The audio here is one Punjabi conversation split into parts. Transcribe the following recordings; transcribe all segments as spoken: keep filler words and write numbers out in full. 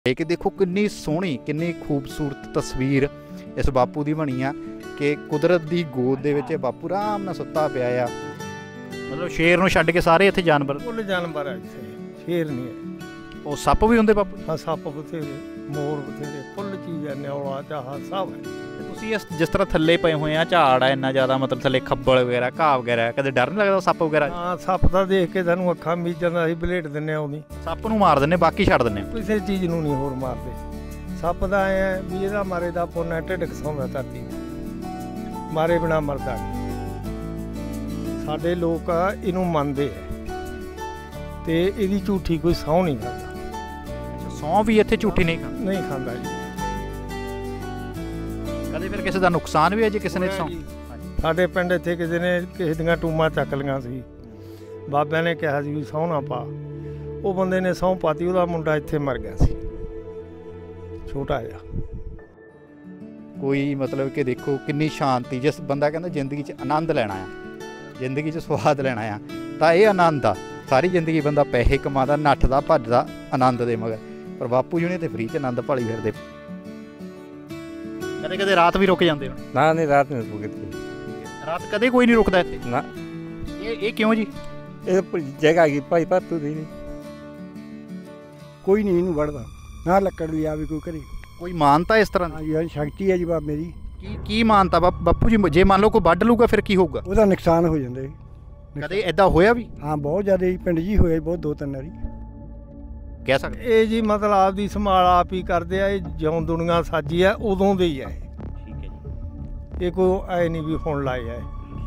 कि देखो कितनी सोहनी कितनी खूबसूरत तस्वीर इस बापू की बनी आ कि कुदरत की गोद दे विच बापू आराम नाल सुत्ता पिया आ। मतलब शेर नूं छड्ड के सारे इत्थे जानवर कुल जानवर है इत्थे, शेर नहीं है। ਉਹ ਸੱਪ ਵੀ ਹੁੰਦੇ ਬਾਪੂ? हाँ सप्प बथेरे, मोर बथेरे, कुल चीज़ है, न्यौला चाहा सब है। ਤੇ ਤੁਸੀਂ ਇਸ ਜਿਸ ਤਰ੍ਹਾਂ ਥੱਲੇ ਪਏ ਹੋਏ ਆ, ਝਾੜ ਆ ਇੰਨਾ ਜ਼ਿਆਦਾ, ਮਤਲਬ ਥੱਲੇ ਖੱਬਲ ਵਗੈਰਾ ਘਾਹ ਵਗੈਰਾ, ਕਦੇ ਡਰ ਨਹੀਂ ਲੱਗਦਾ ਸੱਪ ਵਗੈਰਾ? हाँ सप्प ਤਾਂ देख के ਸਾਨੂੰ ਅੱਖਾਂ ਮੀਚ ਜਾਂਦਾ, ਅਸੀਂ ਬਲੇਟ ਦਿੰਨੇ ਆਉਂਦੀ। ਸੱਪ ਨੂੰ ਮਾਰ ਦਿੰਦੇ, ਬਾਕੀ ਛੱਡ ਦਿੰਦੇ? ਕਿਸੇ ਚੀਜ਼ ਨੂੰ ਨਹੀਂ ਹੋਰ ਮਾਰਦੇ। ਸੱਪ ਦਾ ਐ ਹੈ ਵੀ ਇਹਦਾ ਮਾਰੇ ਦਾ ਪੁੰਨ ਹੈ, ਢਿੱਡ ਖਸਾਉਂਦਾ ਧਰਤੀ ਮਾਰੇ ਬਿਨਾ ਮਰਦਾ ਨਹੀਂ। ਸਾਡੇ ਲੋਕ ਇਹਨੂੰ ਮੰਨਦੇ ਹੈ ਤੇ ਇਹਦੀ ਝੂਠੀ ਕੋਈ ਸਹੁੰ ਨਹੀਂ ਕਰਦਾ। ਸਹੁੰ ਵੀ ਇੱਥੇ ਝੂਠੀ ਨਹੀਂ ਖਾਂਦਾ? ਨਹੀਂ ਖਾਂਦਾ ਜੀ। ਕਦੇ ਫਿਰ ਕਿਸੇ ਦਾ ਨੁਕਸਾਨ ਵੀ ਹੈ ਜੇ ਕਿਸੇ ਨੇ ਸਹੁੰ? ਸਾਡੇ ਪਿੰਡ ਇੱਥੇ ਕਿਸੇ ਨੇ ਕਿਸੇ ਦੀਆਂ ਟੂਮਾਂ ਚੱਕ ਲਈਆਂ ਸੀ, ਬਾਬਿਆਂ ਨੇ ਕਿਹਾ ਸੀ ਵੀ ਸਹੁੰ ਨਾ ਪਾ। ਉਹ ਬੰਦੇ ਨੇ ਸਹੁੰ ਪਾਤੀ, ਉਹਦਾ ਮੁੰਡਾ ਇੱਥੇ ਮਰ ਗਿਆ ਸੀ, ਛੋਟਾ ਜਿਹਾ। ਕੋਈ ਮਤਲਬ ਕਿ ਦੇਖੋ ਕਿੰਨੀ ਸ਼ਾਂਤੀ, ਜਿਸ ਬੰਦਾ ਕਹਿੰਦਾ ਜ਼ਿੰਦਗੀ 'ਚ ਆਨੰਦ ਲੈਣਾ ਆ, ਜ਼ਿੰਦਗੀ 'ਚ ਸਵਾਦ ਲੈਣਾ ਆ, ਤਾਂ ਇਹ ਆਨੰਦ ਆ। ਸਾਰੀ ਜ਼ਿੰਦਗੀ ਬੰਦਾ ਪੈਸੇ ਕਮਾਦਾ, ਨੱਠਦਾ ਭੱਜਦਾ ਆਨੰਦ ਦੇ ਮਗਰ, ਪਰ ਬਾਪੂ ਜੀ ਨੇ ਤੇ ਫਰੀ 'ਚ ਆਨੰਦ ਭਾਲੀ ਫਿਰਦੇ। ਕਦੇ ਕਦੇ ਰਾਤ ਵੀ ਰੁਕ ਜਾਂਦੇ ਹੋ? ਨਾ ਨਹੀਂ, ਰਾਤ ਨਹੀਂ ਰੁਕਦੀ। ਰਾਤ ਕਦੇ ਕੋਈ ਨਹੀਂ ਰੁਕਦਾ ਇੱਥੇ? ਨਾ। ਇਹ ਇਹ ਕਿਉਂ ਜੀ? ਇਹ ਜਗ੍ਹਾ ਕੀ ਭਾਈ ਭਾਤੂ ਦੀ ਨਹੀਂ, ਕੋਈ ਨਹੀਂ ਇਹਨੂੰ ਵੜਦਾ, ਨਾ ਲੱਕੜ ਵੀ ਆਵੇ ਕੋਈ ਕਰੇ। ਕੋਈ ਮਾਨਤਾ ਇਸ ਤਰ੍ਹਾਂ ਦੀ? ਹਾਂਜੀ, ਸ਼ਕਤੀ ਹੈ ਜੀ ਬਾਬੇ ਦੀ। ਕੀ ਕੀ ਮਾਨਤਾ ਬਾਪੂ ਜੀ? ਜੇ ਮੰਨ ਲਓ ਕੋਈ ਵੱਢ ਲੂਗਾ ਫਿਰ ਕੀ ਹੋਊਗਾ? ਉਹਦਾ ਨੁਕਸਾਨ ਹੋ ਜਾਂਦਾ ਜੀ। ਕਦੇ ਐਦਾਂ ਹੋਇਆ ਵੀ? ਹਾਂ ਬਹੁਤ ਜ਼ਿਆਦਾ ਜੀ, ਪਿੰਡ ਜੀ ਹੋਇਆ ਬਹੁਤ, ਦੋ ਤਿੰਨ ਵਾਰੀ ਕਹਿ ਸਕਦੇ। ਇਹ ਜੀ ਮਤਲਬ ਆਪ ਦੀ ਸੰਭਾਲ ਆਪ ਹੀ ਕਰਦੇ ਆ। ਇਹ ਜਿਉਂ ਦੁਨੀਆ ਸਾਜੀ ਆ ਉਦੋਂ ਦੇ ਹੀ ਆ ਇਹ। ਠੀਕ ਹੈ ਜੀ। ਇਹ ਕੋਈ ਐ ਨਹੀਂ ਵੀ ਹੁਣ ਲਾਏ ਆ।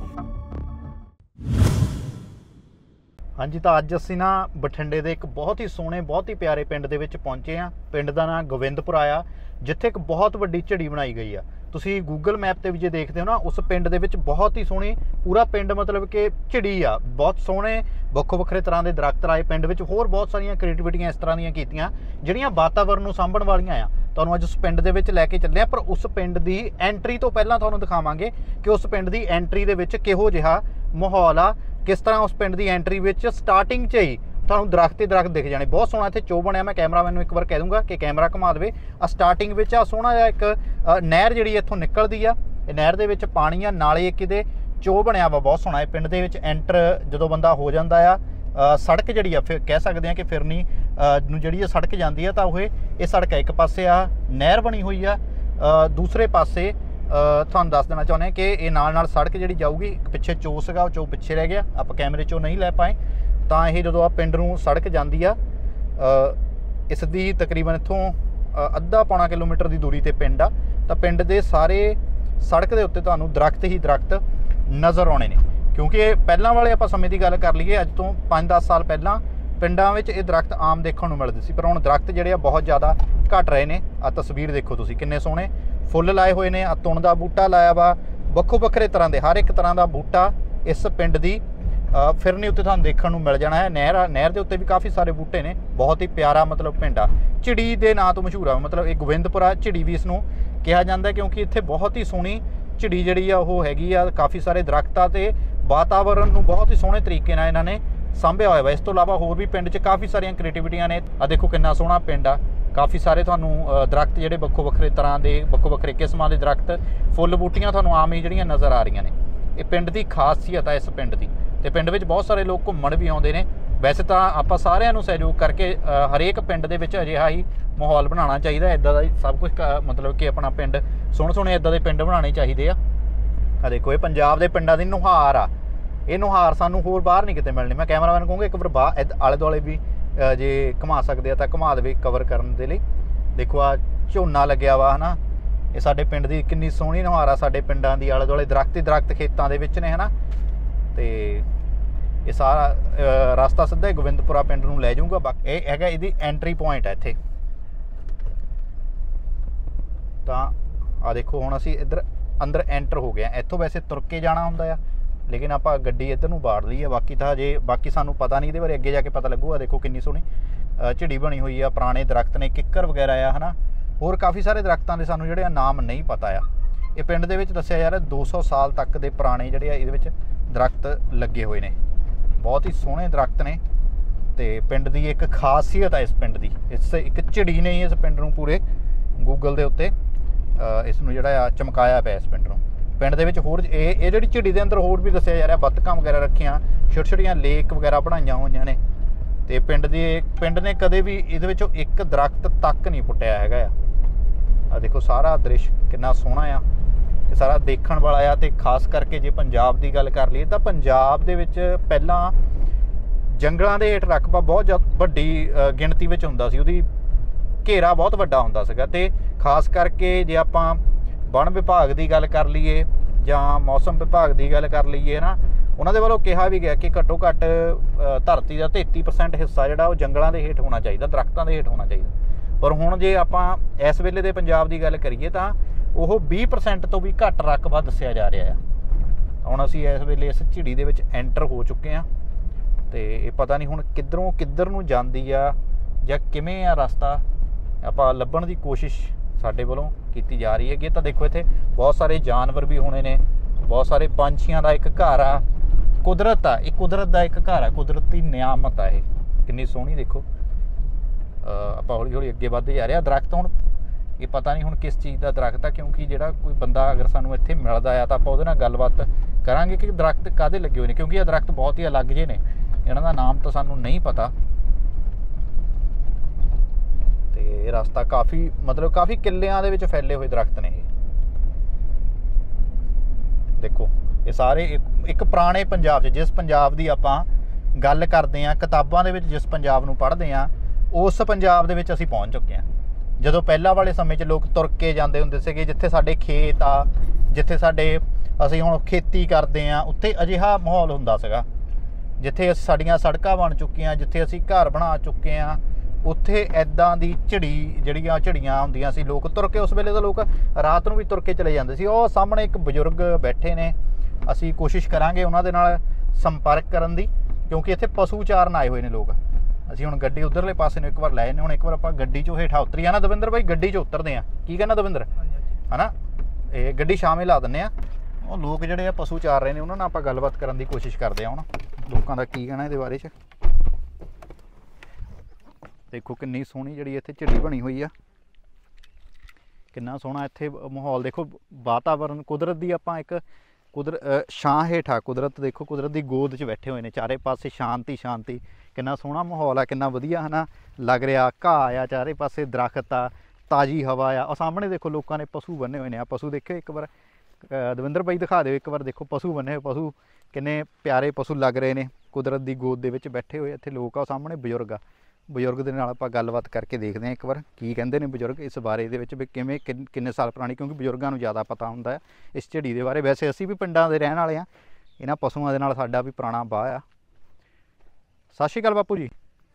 ਹਾਂਜੀ, ਤਾਂ ਅੱਜ ਅਸੀਂ ਨਾ ਬਠਿੰਡੇ ਦੇ ਇੱਕ ਬਹੁਤ ਹੀ ਸੋਹਣੇ ਬਹੁਤ ਹੀ ਪਿਆਰੇ ਪਿੰਡ ਦੇ ਵਿੱਚ ਪਹੁੰਚੇ ਹਾਂ। ਪਿੰਡ ਦਾ ਨਾਂ ਗੋਬਿੰਦਪੁਰਾ ਆ, ਜਿੱਥੇ ਇੱਕ ਬਹੁਤ ਵੱਡੀ ਝੜੀ ਬਣਾਈ ਗਈ ਆ। ਤੁਸੀਂ ਗੂਗਲ ਮੈਪ ਤੇ ਵੀ ਜੇ ਦੇਖਦੇ ਹੋ ਨਾ, ਉਸ ਪਿੰਡ ਦੇ ਵਿੱਚ ਬਹੁਤ ਹੀ ਸੋਹਣੀ, ਪੂਰਾ ਪਿੰਡ ਮਤਲਬ ਕਿ ਝੜੀ ਆ, ਬਹੁਤ ਸੋਹਣੇ ਵੱਖੋ ਵੱਖਰੇ ਤਰ੍ਹਾਂ ਦੇ ਦਰਖਤ ਲਾਏ ਪਿੰਡ ਵਿੱਚ। ਹੋਰ ਬਹੁਤ ਸਾਰੀਆਂ ਕ੍ਰੀਏਟੀਵਿਟੀਆਂ ਇਸ ਤਰ੍ਹਾਂ ਦੀਆਂ ਕੀਤੀਆਂ ਜਿਹੜੀਆਂ ਵਾਤਾਵਰਨ ਨੂੰ ਸਾਂਭਣ ਵਾਲੀਆਂ ਆ। ਤੁਹਾਨੂੰ ਅੱਜ ਉਸ ਪਿੰਡ ਦੇ ਵਿੱਚ ਲੈ ਕੇ ਚੱਲੇ ਆ, ਪਰ ਉਸ ਪਿੰਡ ਦੀ ਐਂਟਰੀ ਤੋਂ ਪਹਿਲਾਂ ਤੁਹਾਨੂੰ ਦਿਖਾਵਾਂਗੇ ਕਿ ਉਸ ਪਿੰਡ ਦੀ ਐਂਟਰੀ ਦੇ ਵਿੱਚ ਕਿਹੋ ਜਿਹਾ ਮਾਹੌਲ ਆ, ਕਿਸ ਤਰ੍ਹਾਂ ਉਸ ਪਿੰਡ ਦੀ ਐਂਟਰੀ ਵਿੱਚ ਸਟਾਰਟਿੰਗ 'ਚ ਹੀ ਤੁਹਾਨੂੰ ਦਰਖਤ ਹੀ ਦਰਖਤ ਦਿਖ ਜਾਣੇ। ਬਹੁਤ ਸੋਹਣਾ ਇੱਥੇ ਚੋ ਬਣਿਆ। ਮੈਂ ਕੈਮਰਾਮੈਨ ਨੂੰ ਇੱਕ ਵਾਰ ਕਹਿ ਦੂੰਗਾ ਕਿ ਕੈਮਰਾ ਘੁਮਾ ਦੇਵੇ। ਆ ਸਟਾਰਟਿੰਗ ਵਿੱਚ ਆ ਸੋਹਣਾ ਜਿਹਾ ਇੱਕ ਨਹਿਰ ਜਿਹੜੀ ਇੱਥੋਂ ਨਿਕਲਦੀ ਆ, ਇਹ ਨਹਿਰ ਦੇ ਵਿੱਚ ਪਾਣੀ ਆ, ਨਾਲੇ ਇੱਕ ਇਹਦੇ ਚੋ ਬਣਿਆ ਵਾ ਬਹੁਤ ਸੋਹਣਾ। ਇਹ ਪਿੰਡ ਦੇ ਵਿੱਚ ਐਂਟਰ ਜਦੋਂ ਬੰਦਾ ਹੋ ਜਾਂਦਾ ਆ, ਸੜਕ ਜਿਹੜੀ ਆ ਫਿਰ ਕਹਿ ਸਕਦੇ ਆ ਕਿ ਫਿਰਨੀ ਨੂੰ ਜਿਹੜੀ ਆ ਸੜਕ ਜਾਂਦੀ ਆ, ਤਾਂ ਉਹ ਇਹ ਸੜਕ ਹੈ। ਇੱਕ ਪਾਸੇ ਆ ਨਹਿਰ ਬਣੀ ਹੋਈ ਆ, ਦੂਸਰੇ ਪਾਸੇ ਤੁਹਾਨੂੰ ਦੱਸ ਦੇਣਾ ਚਾਹੁੰਦੇ ਹਾਂ ਕਿ ਇਹ ਨਾਲ ਨਾਲ ਸੜਕ ਜਿਹੜੀ ਜਾਊਗੀ। ਇੱਕ ਪਿੱਛੇ ਚੋ ਸੀਗਾ, ਉਹ ਚੋ ਪਿੱਛੇ ਰਹਿ ਗਿਆ, ਆਪਾਂ ਕੈਮਰੇ 'ਚੋਂ ਨਹੀਂ ਲੈ ਪਾਏ। ਤਾਂ ਇਹ ਜਦੋਂ ਆ ਪਿੰਡ ਨੂੰ ਸੜਕ ਜਾਂਦੀ ਆ, ਇਸ ਦੀ ਤਕਰੀਬਨ ਇੱਥੋਂ ਅੱਧਾ ਪੌਣਾ ਕਿਲੋਮੀਟਰ ਦੀ ਦੂਰੀ 'ਤੇ ਪਿੰਡ ਆ। ਤਾਂ ਪਿੰਡ ਦੇ ਸਾਰੇ ਸੜਕ ਦੇ ਉੱਤੇ ਤੁਹਾਨੂੰ ਦਰਖਤ ਹੀ ਦਰਖਤ ਨਜ਼ਰ ਆਉਣੇ ਨੇ, ਕਿਉਂਕਿ ਪਹਿਲਾਂ ਵਾਲੇ ਆਪਾਂ ਸਮੇਂ ਦੀ ਗੱਲ ਕਰ ਲਈਏ, ਅੱਜ ਤੋਂ ਪੰਜ ਦਸ ਸਾਲ ਪਹਿਲਾਂ ਪਿੰਡਾਂ ਵਿੱਚ ਇਹ ਦਰਖਤ ਆਮ ਦੇਖਣ ਨੂੰ ਮਿਲਦੇ ਸੀ, ਪਰ ਹੁਣ ਦਰਖਤ ਜਿਹੜੇ ਆ ਬਹੁਤ ਜ਼ਿਆਦਾ ਘਟ ਰਹੇ ਨੇ। ਆ ਤਸਵੀਰ ਦੇਖੋ ਤੁਸੀਂ, ਕਿੰਨੇ ਸੋਹਣੇ ਫੁੱਲ ਲਾਏ ਹੋਏ ਨੇ। ਆ ਤੁਣ ਦਾ ਬੂਟਾ ਲਾਇਆ ਵਾ, ਵੱਖੋ ਵੱਖਰੇ ਤਰ੍ਹਾਂ ਦੇ, ਹਰ ਇੱਕ ਤਰ੍ਹਾਂ ਦਾ ਬੂਟਾ ਇਸ ਪਿੰਡ ਦੀ ਫਿਰਨੀ ਉੱਤੇ ਤੁਹਾਨੂੰ ਦੇਖਣ ਨੂੰ ਮਿਲ ਜਾਣਾ ਹੈ। ਨਹਿਰ ਨਹਿਰ ਦੇ ਉੱਤੇ ਵੀ ਕਾਫੀ ਸਾਰੇ ਬੂਟੇ ਨੇ। ਬਹੁਤ ਹੀ ਪਿਆਰਾ ਮਤਲਬ ਪਿੰਡ ਆ। ਝਿੜੀ ਦੇ ਨਾਂ ਤੋਂ ਮਸ਼ਹੂਰ ਆ, ਮਤਲਬ ਇਹ ਗੋਬਿੰਦਪੁਰਾ ਝਿੜੀ ਵੀ ਇਸ ਨੂੰ ਕਿਹਾ ਜਾਂਦਾ, ਕਿਉਂਕਿ ਇੱਥੇ ਬਹੁਤ ਹੀ ਸੋਹਣੀ ਝਿੜੀ ਜਿਹੜੀ ਆ ਉਹ ਹੈਗੀ ਆ। ਕਾਫੀ ਸਾਰੇ ਦਰਖਤਾਂ ਤੇ ਵਾਤਾਵਰਨ ਨੂੰ ਬਹੁਤ ਹੀ ਸੋਹਣੇ ਤਰੀਕੇ ਨਾਲ ਇਹਨਾਂ ਨੇ ਸਾਂਭਿਆ ਹੋਇਆ ਵਾ। ਇਸ ਤੋਂ ਇਲਾਵਾ ਹੋਰ ਵੀ ਪਿੰਡ 'ਚ ਕਾਫੀ ਸਾਰੀਆਂ ਕ੍ਰੀਏਟੀਵਿਟੀਆਂ ਨੇ। ਆ ਦੇਖੋ ਕਿੰਨਾ ਸੋਹਣਾ ਪਿੰਡ ਆ। ਕਾਫੀ ਸਾਰੇ ਤੁਹਾਨੂੰ ਦਰਖਤ ਜਿਹੜੇ ਵੱਖੋ ਵੱਖਰੇ ਤਰ੍ਹਾਂ ਦੇ, ਵੱਖੋ ਵੱਖਰੇ ਕਿਸਮਾਂ ਦੇ ਦਰਖਤ, ਫੁੱਲ ਬੂਟੀਆਂ ਤੁਹਾਨੂੰ ਆਮ ਹੀ ਜਿਹੜੀਆਂ ਨਜ਼ਰ ਆ ਰਹੀਆਂ ਨੇ। ਇਹ ਪਿੰਡ ਦੀ ਖਾਸੀਅਤ ਆ ਇਸ ਪਿੰਡ ਦੀ। ਤੇ ਪਿੰਡ ਵਿੱਚ ਬਹੁਤ ਸਾਰੇ ਲੋਕ ਘੁੰਮਣ ਵੀ ਆਉਂਦੇ ਨੇ। ਵੈਸੇ ਤਾਂ ਆਪਾਂ ਸਾਰਿਆਂ ਨੂੰ ਸਹਿਯੋਗ ਕਰਕੇ ਹਰੇਕ ਪਿੰਡ ਦੇ ਵਿੱਚ ਅਜਿਹਾ ਹੀ ਮਾਹੌਲ ਬਣਾਉਣਾ ਚਾਹੀਦਾ। ਇੱਦਾਂ ਦਾ ਸਭ ਕੁਝ ਮਤਲਬ ਕਿ ਆਪਣਾ ਪਿੰਡ ਸੋਹਣੇ ਸੋਹਣੇ ਇੱਦਾਂ ਦੇ ਪਿੰਡ ਬਣਾਉਣੇ ਚਾਹੀਦੇ ਆ। ਆ ਦੇਖੋ, ਇਹ ਪੰਜਾਬ ਦੇ ਪਿੰਡਾਂ ਦੀ ਨੁਹਾਰ ਆ। ਇਹ ਨੁਹਾਰ ਸਾਨੂੰ ਹੋਰ ਬਾਹਰ ਨਹੀਂ ਕਿਤੇ ਮਿਲਣੀ। ਮੈਂ ਕੈਮਰਾਮੈਨ ਕਹੂੰਗਾ ਇੱਕ ਵਾਰ ਬਾਹਰ ਆਲੇ ਦੁਆਲੇ ਵੀ ਜੇ ਘੁਮਾ ਸਕਦੇ ਆ ਤਾਂ ਘੁਮਾ ਦੇਵੇ ਕਵਰ ਕਰਨ ਦੇ ਲਈ। ਦੇਖੋ ਆ ਝੋਨਾ ਲੱਗਿਆ ਵਾ, ਹੈ ਨਾ। ਇਹ ਸਾਡੇ ਪਿੰਡ ਦੀ ਕਿੰਨੀ ਸੋਹਣੀ ਨੁਹਾਰ ਆ। ਸਾਡੇ ਪਿੰਡਾਂ ਦੀ ਆਲੇ ਦੁਆਲੇ ਦਰਖਤ ਹੀ ਦਰਖਤ ਖੇਤਾਂ ਦੇ ਵਿੱਚ ਨੇ, ਹੈ ਨਾ। ਤੇ ਇਹ ਸਾਰਾ ਰਸਤਾ ਸਿੱਧਾ ਹੀ ਗੋਬਿੰਦਪੁਰਾ ਪਿੰਡ ਨੂੰ ਲੈ ਜਾਊਗਾ। ਬਾਕੀ ਇਹ ਹੈਗਾ ਇਹਦੀ ਐਂਟਰੀ ਪੁਆਇੰਟ ਹੈ ਇੱਥੇ। ਤਾਂ ਆ ਦੇਖੋ, ਹੁਣ ਅਸੀਂ ਇੱਧਰ ਅੰਦਰ ਐਂਟਰ ਹੋ ਗਏ ਆ। ਇੱਥੋਂ ਵੈਸੇ ਤੁਰ ਕੇ ਜਾਣਾ ਹੁੰਦਾ ਆ, ਲੇਕਿਨ ਆਪਾਂ ਗੱਡੀ ਇੱਧਰ ਨੂੰ ਬਾੜ ਲਈ ਆ। ਬਾਕੀ ਤਾਂ ਹਜੇ ਬਾਕੀ ਸਾਨੂੰ ਪਤਾ ਨਹੀਂ, ਇਹਦੇ ਬਾਰੇ ਅੱਗੇ ਜਾ ਕੇ ਪਤਾ ਲੱਗੂਗਾ। ਦੇਖੋ ਕਿੰਨੀ ਸੋਹਣੀ ਝਿੜੀ ਬਣੀ ਹੋਈ ਆ, ਪੁਰਾਣੇ ਦਰਖਤ ਨੇ, ਕਿੱਕਰ ਵਗੈਰਾ ਆ, ਹੈ ਨਾ। ਹੋਰ ਕਾਫੀ ਸਾਰੇ ਦਰਖਤਾਂ ਦੇ ਸਾਨੂੰ ਜਿਹੜੇ ਨਾਮ ਨਹੀਂ ਪਤਾ ਆ। ਇਹ ਪਿੰਡ ਦੇ ਵਿੱਚ ਦੱਸਿਆ ਜਾ ਰਿਹਾ ਦੋ ਸੌ ਸਾਲ ਤੱਕ ਦੇ ਪੁਰਾਣੇ ਜਿਹੜੇ ਆ ਇਹਦੇ ਵਿੱਚ ਦਰਖਤ ਲੱਗੇ ਹੋਏ ਨੇ। ਬਹੁਤ ਹੀ ਸੋਹਣੇ ਦਰਖਤ ਨੇ। ਤੇ ਪਿੰਡ ਦੀ ਇੱਕ ਖਾਸੀਅਤ ਹੈ ਇਸ ਪਿੰਡ ਦੀ, ਇਸ ਇੱਕ ਝਿੜੀ ਨੇ ਇਸ ਪਿੰਡ ਨੂੰ ਪੂਰੇ ਗੂਗਲ ਦੇ ਉੱਤੇ ਇਸ ਨੂੰ ਜਿਹੜਾ ਆ ਚਮਕਾਇਆ ਪਿਆ ਇਸ ਪਿੰਡ ਨੂੰ। ਪਿੰਡ ਦੇ ਵਿੱਚ ਹੋਰ ਇਹ ਇਹ ਜਿਹੜੀ ਝਿੜੀ ਦੇ ਅੰਦਰ ਹੋਰ ਵੀ ਦੱਸਿਆ ਜਾ ਰਿਹਾ, ਬੱਤਕਾਂ ਵਗੈਰਾ ਰੱਖੀਆਂ, ਛੋਟੀਆਂ ਛੋਟੀਆਂ ਲੇਕ ਵਗੈਰਾ ਬਣਾਈਆਂ ਹੋਈਆਂ ਨੇ। ਤੇ ਪਿੰਡ ਦੀ ਪਿੰਡ ਨੇ ਕਦੇ ਵੀ ਇਹਦੇ ਵਿੱਚੋਂ ਇੱਕ ਦਰਖਤ ਤੱਕ ਨਹੀਂ ਪੁੱਟਿਆ ਹੈਗਾ ਆ। ਆ ਦੇਖੋ ਸਾਰਾ ਦ੍ਰਿਸ਼ ਕਿੰਨਾ ਸੋਹਣਾ ਆ, ਇਹ ਸਾਰਾ ਦੇਖਣ ਵਾਲਾ ਆ। ਤੇ ਖਾਸ ਕਰਕੇ ਜੇ ਪੰਜਾਬ ਦੀ ਗੱਲ ਕਰ ਲਈਏ ਤਾਂ ਪੰਜਾਬ ਦੇ ਵਿੱਚ ਪਹਿਲਾਂ ਜੰਗਲਾਂ ਦੇ ਹੇਠ ਰਕਬਾ ਬਹੁਤ ਵੱਡੀ ਗਿਣਤੀ ਵਿੱਚ ਹੁੰਦਾ ਸੀ, ਉਹਦੀ ਘੇਰਾ ਬਹੁਤ ਵੱਡਾ ਹੁੰਦਾ ਸੀਗਾ। ਤੇ ਖਾਸ ਕਰਕੇ ਜੇ ਆਪਾਂ ਵਣ ਵਿਭਾਗ ਦੀ ਗੱਲ ਕਰ ਲਈਏ ਜਾਂ ਮੌਸਮ ਵਿਭਾਗ ਦੀ ਗੱਲ ਕਰ ਲਈਏ ਨਾ, ਉਹਨਾਂ ਦੇ ਵੱਲੋਂ ਕਿਹਾ ਵੀ ਗਿਆ ਕਿ ਘੱਟੋ ਘੱਟ ਧਰਤੀ ਦਾ ਤੇਤੀ ਪਰਸੈਂਟ ਹਿੱਸਾ ਜਿਹੜਾ ਉਹ ਜੰਗਲਾਂ ਦੇ ਹੇਠ ਹੋਣਾ ਚਾਹੀਦਾ, ਦਰਖਤਾਂ ਦੇ ਹੇਠ ਹੋਣਾ ਚਾਹੀਦਾ। ਪਰ ਹੁਣ ਜੇ ਆਪਾਂ ਇਸ ਵੇਲੇ ਦੇ ਪੰਜਾਬ ਦੀ ਗੱਲ ਕਰੀਏ ਤਾਂ ਉਹ ਵੀਹ ਪਰਸੈਂਟ ਤੋਂ ਵੀ ਘੱਟ ਰਕਬਾ ਦੱਸਿਆ ਜਾ ਰਿਹਾ ਆ। ਹੁਣ ਅਸੀਂ ਇਸ ਵੇਲੇ ਇਸ ਝਿੜੀ ਦੇ ਵਿੱਚ ਐਂਟਰ ਹੋ ਚੁੱਕੇ ਹਾਂ ਤੇ ਇਹ ਪਤਾ ਨਹੀਂ ਹੁਣ ਕਿੱਧਰੋਂ ਕਿੱਧਰ ਨੂੰ ਜਾਂਦੀ ਆ ਜਾਂ ਕਿਵੇਂ ਆ ਰਸਤਾ, ਆਪਾਂ ਲੱਭਣ ਦੀ ਕੋਸ਼ਿਸ਼ ਸਾਡੇ ਵੱਲੋਂ ਕੀਤੀ ਜਾ ਰਹੀ ਹੈਗੀ। ਤਾਂ ਦੇਖੋ ਇੱਥੇ ਬਹੁਤ ਸਾਰੇ ਜਾਨਵਰ ਵੀ ਹੋਣੇ ਨੇ, ਬਹੁਤ ਸਾਰੇ ਪੰਛੀਆਂ ਦਾ ਇੱਕ ਘਰ ਆ, ਕੁਦਰਤ ਆ, ਇਹ ਕੁਦਰਤ ਦਾ ਇੱਕ ਘਰ ਆ, ਕੁਦਰਤੀ ਨਿਆਮਤ ਆ। ਇਹ ਕਿੰਨੀ ਸੋਹਣੀ ਦੇਖੋ। ਆਪਾਂ ਹੌਲੀ ਹੌਲੀ ਅੱਗੇ ਵੱਧਦੇ ਜਾ ਰਹੇ ਆ। ਦਰਖਤ ਹੁਣ ਇਹ ਪਤਾ ਨਹੀਂ ਹੁਣ ਕਿਸ ਚੀਜ਼ ਦਾ ਦਰਖਤ ਆ, ਕਿਉਂਕਿ ਜਿਹੜਾ ਕੋਈ ਬੰਦਾ ਅਗਰ ਸਾਨੂੰ ਇੱਥੇ ਮਿਲਦਾ ਆ ਤਾਂ ਆਪਾਂ ਉਹਦੇ ਨਾਲ ਗੱਲਬਾਤ ਕਰਾਂਗੇ ਕਿ ਦਰਖਤ ਕਾਹਦੇ ਲੱਗੇ ਹੋਏ ਨੇ, ਕਿਉਂਕਿ ਇਹ ਦਰਖਤ ਬਹੁਤ ਹੀ ਅਲੱਗ ਜਿਹੇ ਨੇ, ਇਹਨਾਂ ਦਾ ਨਾਮ ਤਾਂ ਸਾਨੂੰ ਨਹੀਂ ਪਤਾ। ਤੇ ਇਹ ਰਸਤਾ ਕਾਫੀ ਮਤਲਬ ਕਾਫੀ ਕਿੱਲਿਆਂ ਦੇ ਵਿੱਚ ਫੈਲੇ ਹੋਏ ਦਰਖਤ ਨੇ ਇਹ। ਦੇਖੋ ਇਹ ਸਾਰੇ ਇੱਕ ਇੱਕ ਪੁਰਾਣੇ ਪੰਜਾਬ 'ਚ, ਜਿਸ ਪੰਜਾਬ ਦੀ ਆਪਾਂ ਗੱਲ ਕਰਦੇ ਹਾਂ, ਕਿਤਾਬਾਂ ਦੇ ਵਿੱਚ ਜਿਸ ਪੰਜਾਬ ਨੂੰ ਪੜ੍ਹਦੇ ਹਾਂ, ਉਸ ਪੰਜਾਬ ਦੇ ਵਿੱਚ ਅਸੀਂ ਪਹੁੰਚ ਚੁੱਕੇ ਹਾਂ। ਜਦੋਂ ਪਹਿਲਾਂ ਵਾਲੇ ਸਮੇਂ 'ਚ ਲੋਕ ਤੁਰ ਕੇ ਜਾਂਦੇ ਹੁੰਦੇ ਸੀਗੇ, ਜਿੱਥੇ ਸਾਡੇ ਖੇਤ ਆ, ਜਿੱਥੇ ਸਾਡੇ ਅਸੀਂ ਹੁਣ ਖੇਤੀ ਕਰਦੇ ਹਾਂ, ਉੱਥੇ ਅਜਿਹਾ ਮਾਹੌਲ ਹੁੰਦਾ ਸੀਗਾ। ਜਿੱਥੇ ਸਾਡੀਆਂ ਸੜਕਾਂ ਬਣ ਚੁੱਕੀਆਂ, ਜਿੱਥੇ ਅਸੀਂ ਘਰ ਬਣਾ ਚੁੱਕੇ ਹਾਂ, ਉੱਥੇ ਇੱਦਾਂ ਦੀ ਝਿੜੀ ਜਿਹੜੀਆਂ ਝਿੜੀਆਂ ਹੁੰਦੀਆਂ ਸੀ, ਲੋਕ ਤੁਰ ਕੇ, ਉਸ ਵੇਲੇ ਤਾਂ ਲੋਕ ਰਾਤ ਨੂੰ ਵੀ ਤੁਰ ਕੇ ਚਲੇ ਜਾਂਦੇ ਸੀ। ਉਹ ਸਾਹਮਣੇ ਇੱਕ ਬਜ਼ੁਰਗ ਬੈਠੇ ਨੇ, ਅਸੀਂ ਕੋਸ਼ਿਸ਼ ਕਰਾਂਗੇ ਉਹਨਾਂ ਦੇ ਨਾਲ ਸੰਪਰਕ ਕਰਨ ਦੀ, ਕਿਉਂਕਿ ਇੱਥੇ ਪਸ਼ੂ ਚਾਰਨ ਆਏ ਹੋਏ ਨੇ ਲੋਕ। ਅਸੀਂ ਹੁਣ ਗੱਡੀ ਉਧਰਲੇ ਪਾਸੇ ਨੂੰ ਇੱਕ ਵਾਰ ਲੈ ਜਾਂਦੇ, ਹੁਣ ਇੱਕ ਵਾਰ ਆਪਾਂ ਗੱਡੀ 'ਚੋਂ ਹੇਠਾਂ ਉਤਰੀ ਆ ਨਾ ਦਵਿੰਦਰ ਬਾਈ, ਗੱਡੀ 'ਚੋਂ ਉਤਰਦੇ ਆ। ਕੀ ਕਹਿੰਦਾ ਦਵਿੰਦਰ, ਹੈ ਨਾ? ਇਹ ਗੱਡੀ ਸ਼ਾਮੇ ਲਾ ਦਿੰਦੇ ਆ। ਉਹ ਲੋਕ ਜਿਹੜੇ ਆ ਪਸ਼ੂ ਚਾਰ ਰਹੇ ਨੇ, ਉਹਨਾਂ ਨਾਲ ਆਪਾਂ ਗੱਲਬਾਤ ਕਰਨ ਦੀ ਕੋਸ਼ਿਸ਼ ਕਰਦੇ ਆ ਹੁਣ, ਲੋਕਾਂ ਦਾ ਕੀ ਕਹਿਣਾ ਇਹਦੇ ਬਾਰੇ 'ਚ। ਦੇਖੋ ਕਿੰਨੀ ਸੋਹਣੀ ਜਿਹੜੀ ਇੱਥੇ ਝਿੜੀ ਬਣੀ ਹੋਈ ਆ, ਕਿੰਨਾ ਸੋਹਣਾ ਇੱਥੇ ਮਾਹੌਲ। ਦੇਖੋ ਵਾਤਾਵਰਨ ਕੁਦਰਤ ਦੀ ਆਪਾਂ ਇੱਕ ਕੁਦਰ ਛਾਂ ਹੇਠਾਂ ਕੁਦਰਤ, ਦੇਖੋ ਕੁਦਰਤ ਦੀ ਗੋਦ 'ਚ ਬੈਠੇ ਹੋਏ ਨੇ, ਚਾਰੇ ਪਾਸੇ ਸ਼ਾਂਤੀ ਸ਼ਾਂਤੀ, ਕਿੰਨਾ ਸੋਹਣਾ ਮਾਹੌਲ ਆ, ਕਿੰਨਾ ਵਧੀਆ ਹੈ ਨਾ ਲੱਗ ਰਿਹਾ। ਘਾਹ ਆ, ਚਾਰੇ ਪਾਸੇ ਦਰਖਤ ਆ, ਤਾਜ਼ੀ ਹਵਾ ਆ। ਉਹ ਸਾਹਮਣੇ ਦੇਖੋ ਲੋਕਾਂ ਨੇ ਪਸ਼ੂ ਬੰਨੇ ਹੋਏ ਨੇ, ਆ ਪਸ਼ੂ ਦੇਖਿਓ ਇੱਕ ਵਾਰ, ਦਵਿੰਦਰ ਬਾਈ ਦਿਖਾ ਦਿਓ ਇੱਕ ਵਾਰ। ਦੇਖੋ ਪਸ਼ੂ ਬੰਨੇ ਹੋਏ, ਪਸ਼ੂ ਕਿੰਨੇ ਪਿਆਰੇ ਪਸ਼ੂ ਲੱਗ ਰਹੇ ਨੇ, ਕੁਦਰਤ ਦੀ ਗੋਦ ਦੇ ਵਿੱਚ ਬੈਠੇ ਹੋਏ ਇੱਥੇ ਲੋਕ ਆ। ਸਾਹਮਣੇ ਬਜ਼ੁਰਗ ਆ, ਬਜ਼ੁਰਗ ਦੇ ਨਾਲ ਆਪਾਂ ਗੱਲਬਾਤ ਕਰਕੇ ਦੇਖਦੇ ਹਾਂ ਇੱਕ ਵਾਰ ਕੀ ਕਹਿੰਦੇ ਨੇ ਬਜ਼ੁਰਗ ਇਸ ਬਾਰੇ ਦੇ ਵਿੱਚ, ਵੀ ਕਿਵੇਂ ਕਿੰਨੇ ਸਾਲ ਪੁਰਾਣੀ, ਕਿਉਂਕਿ ਬਜ਼ੁਰਗਾਂ ਨੂੰ ਜ਼ਿਆਦਾ ਪਤਾ ਹੁੰਦਾ ਹੈ ਇਸ ਝਿੜੀ ਦੇ ਬਾਰੇ। ਵੈਸੇ ਅਸੀਂ ਵੀ ਪਿੰਡਾਂ ਦੇ ਰਹਿਣ ਵਾਲੇ ਹਾਂ, ਇਹਨਾਂ ਪਸ਼ੂਆਂ ਦੇ ਨਾਲ ਸਾਡਾ ਵੀ ਪੁਰਾਣਾ ਵਾਹ ਆ। ਸਤਿ ਸ਼੍ਰੀ ਅਕਾਲ ਬਾਪੂ ਜੀ।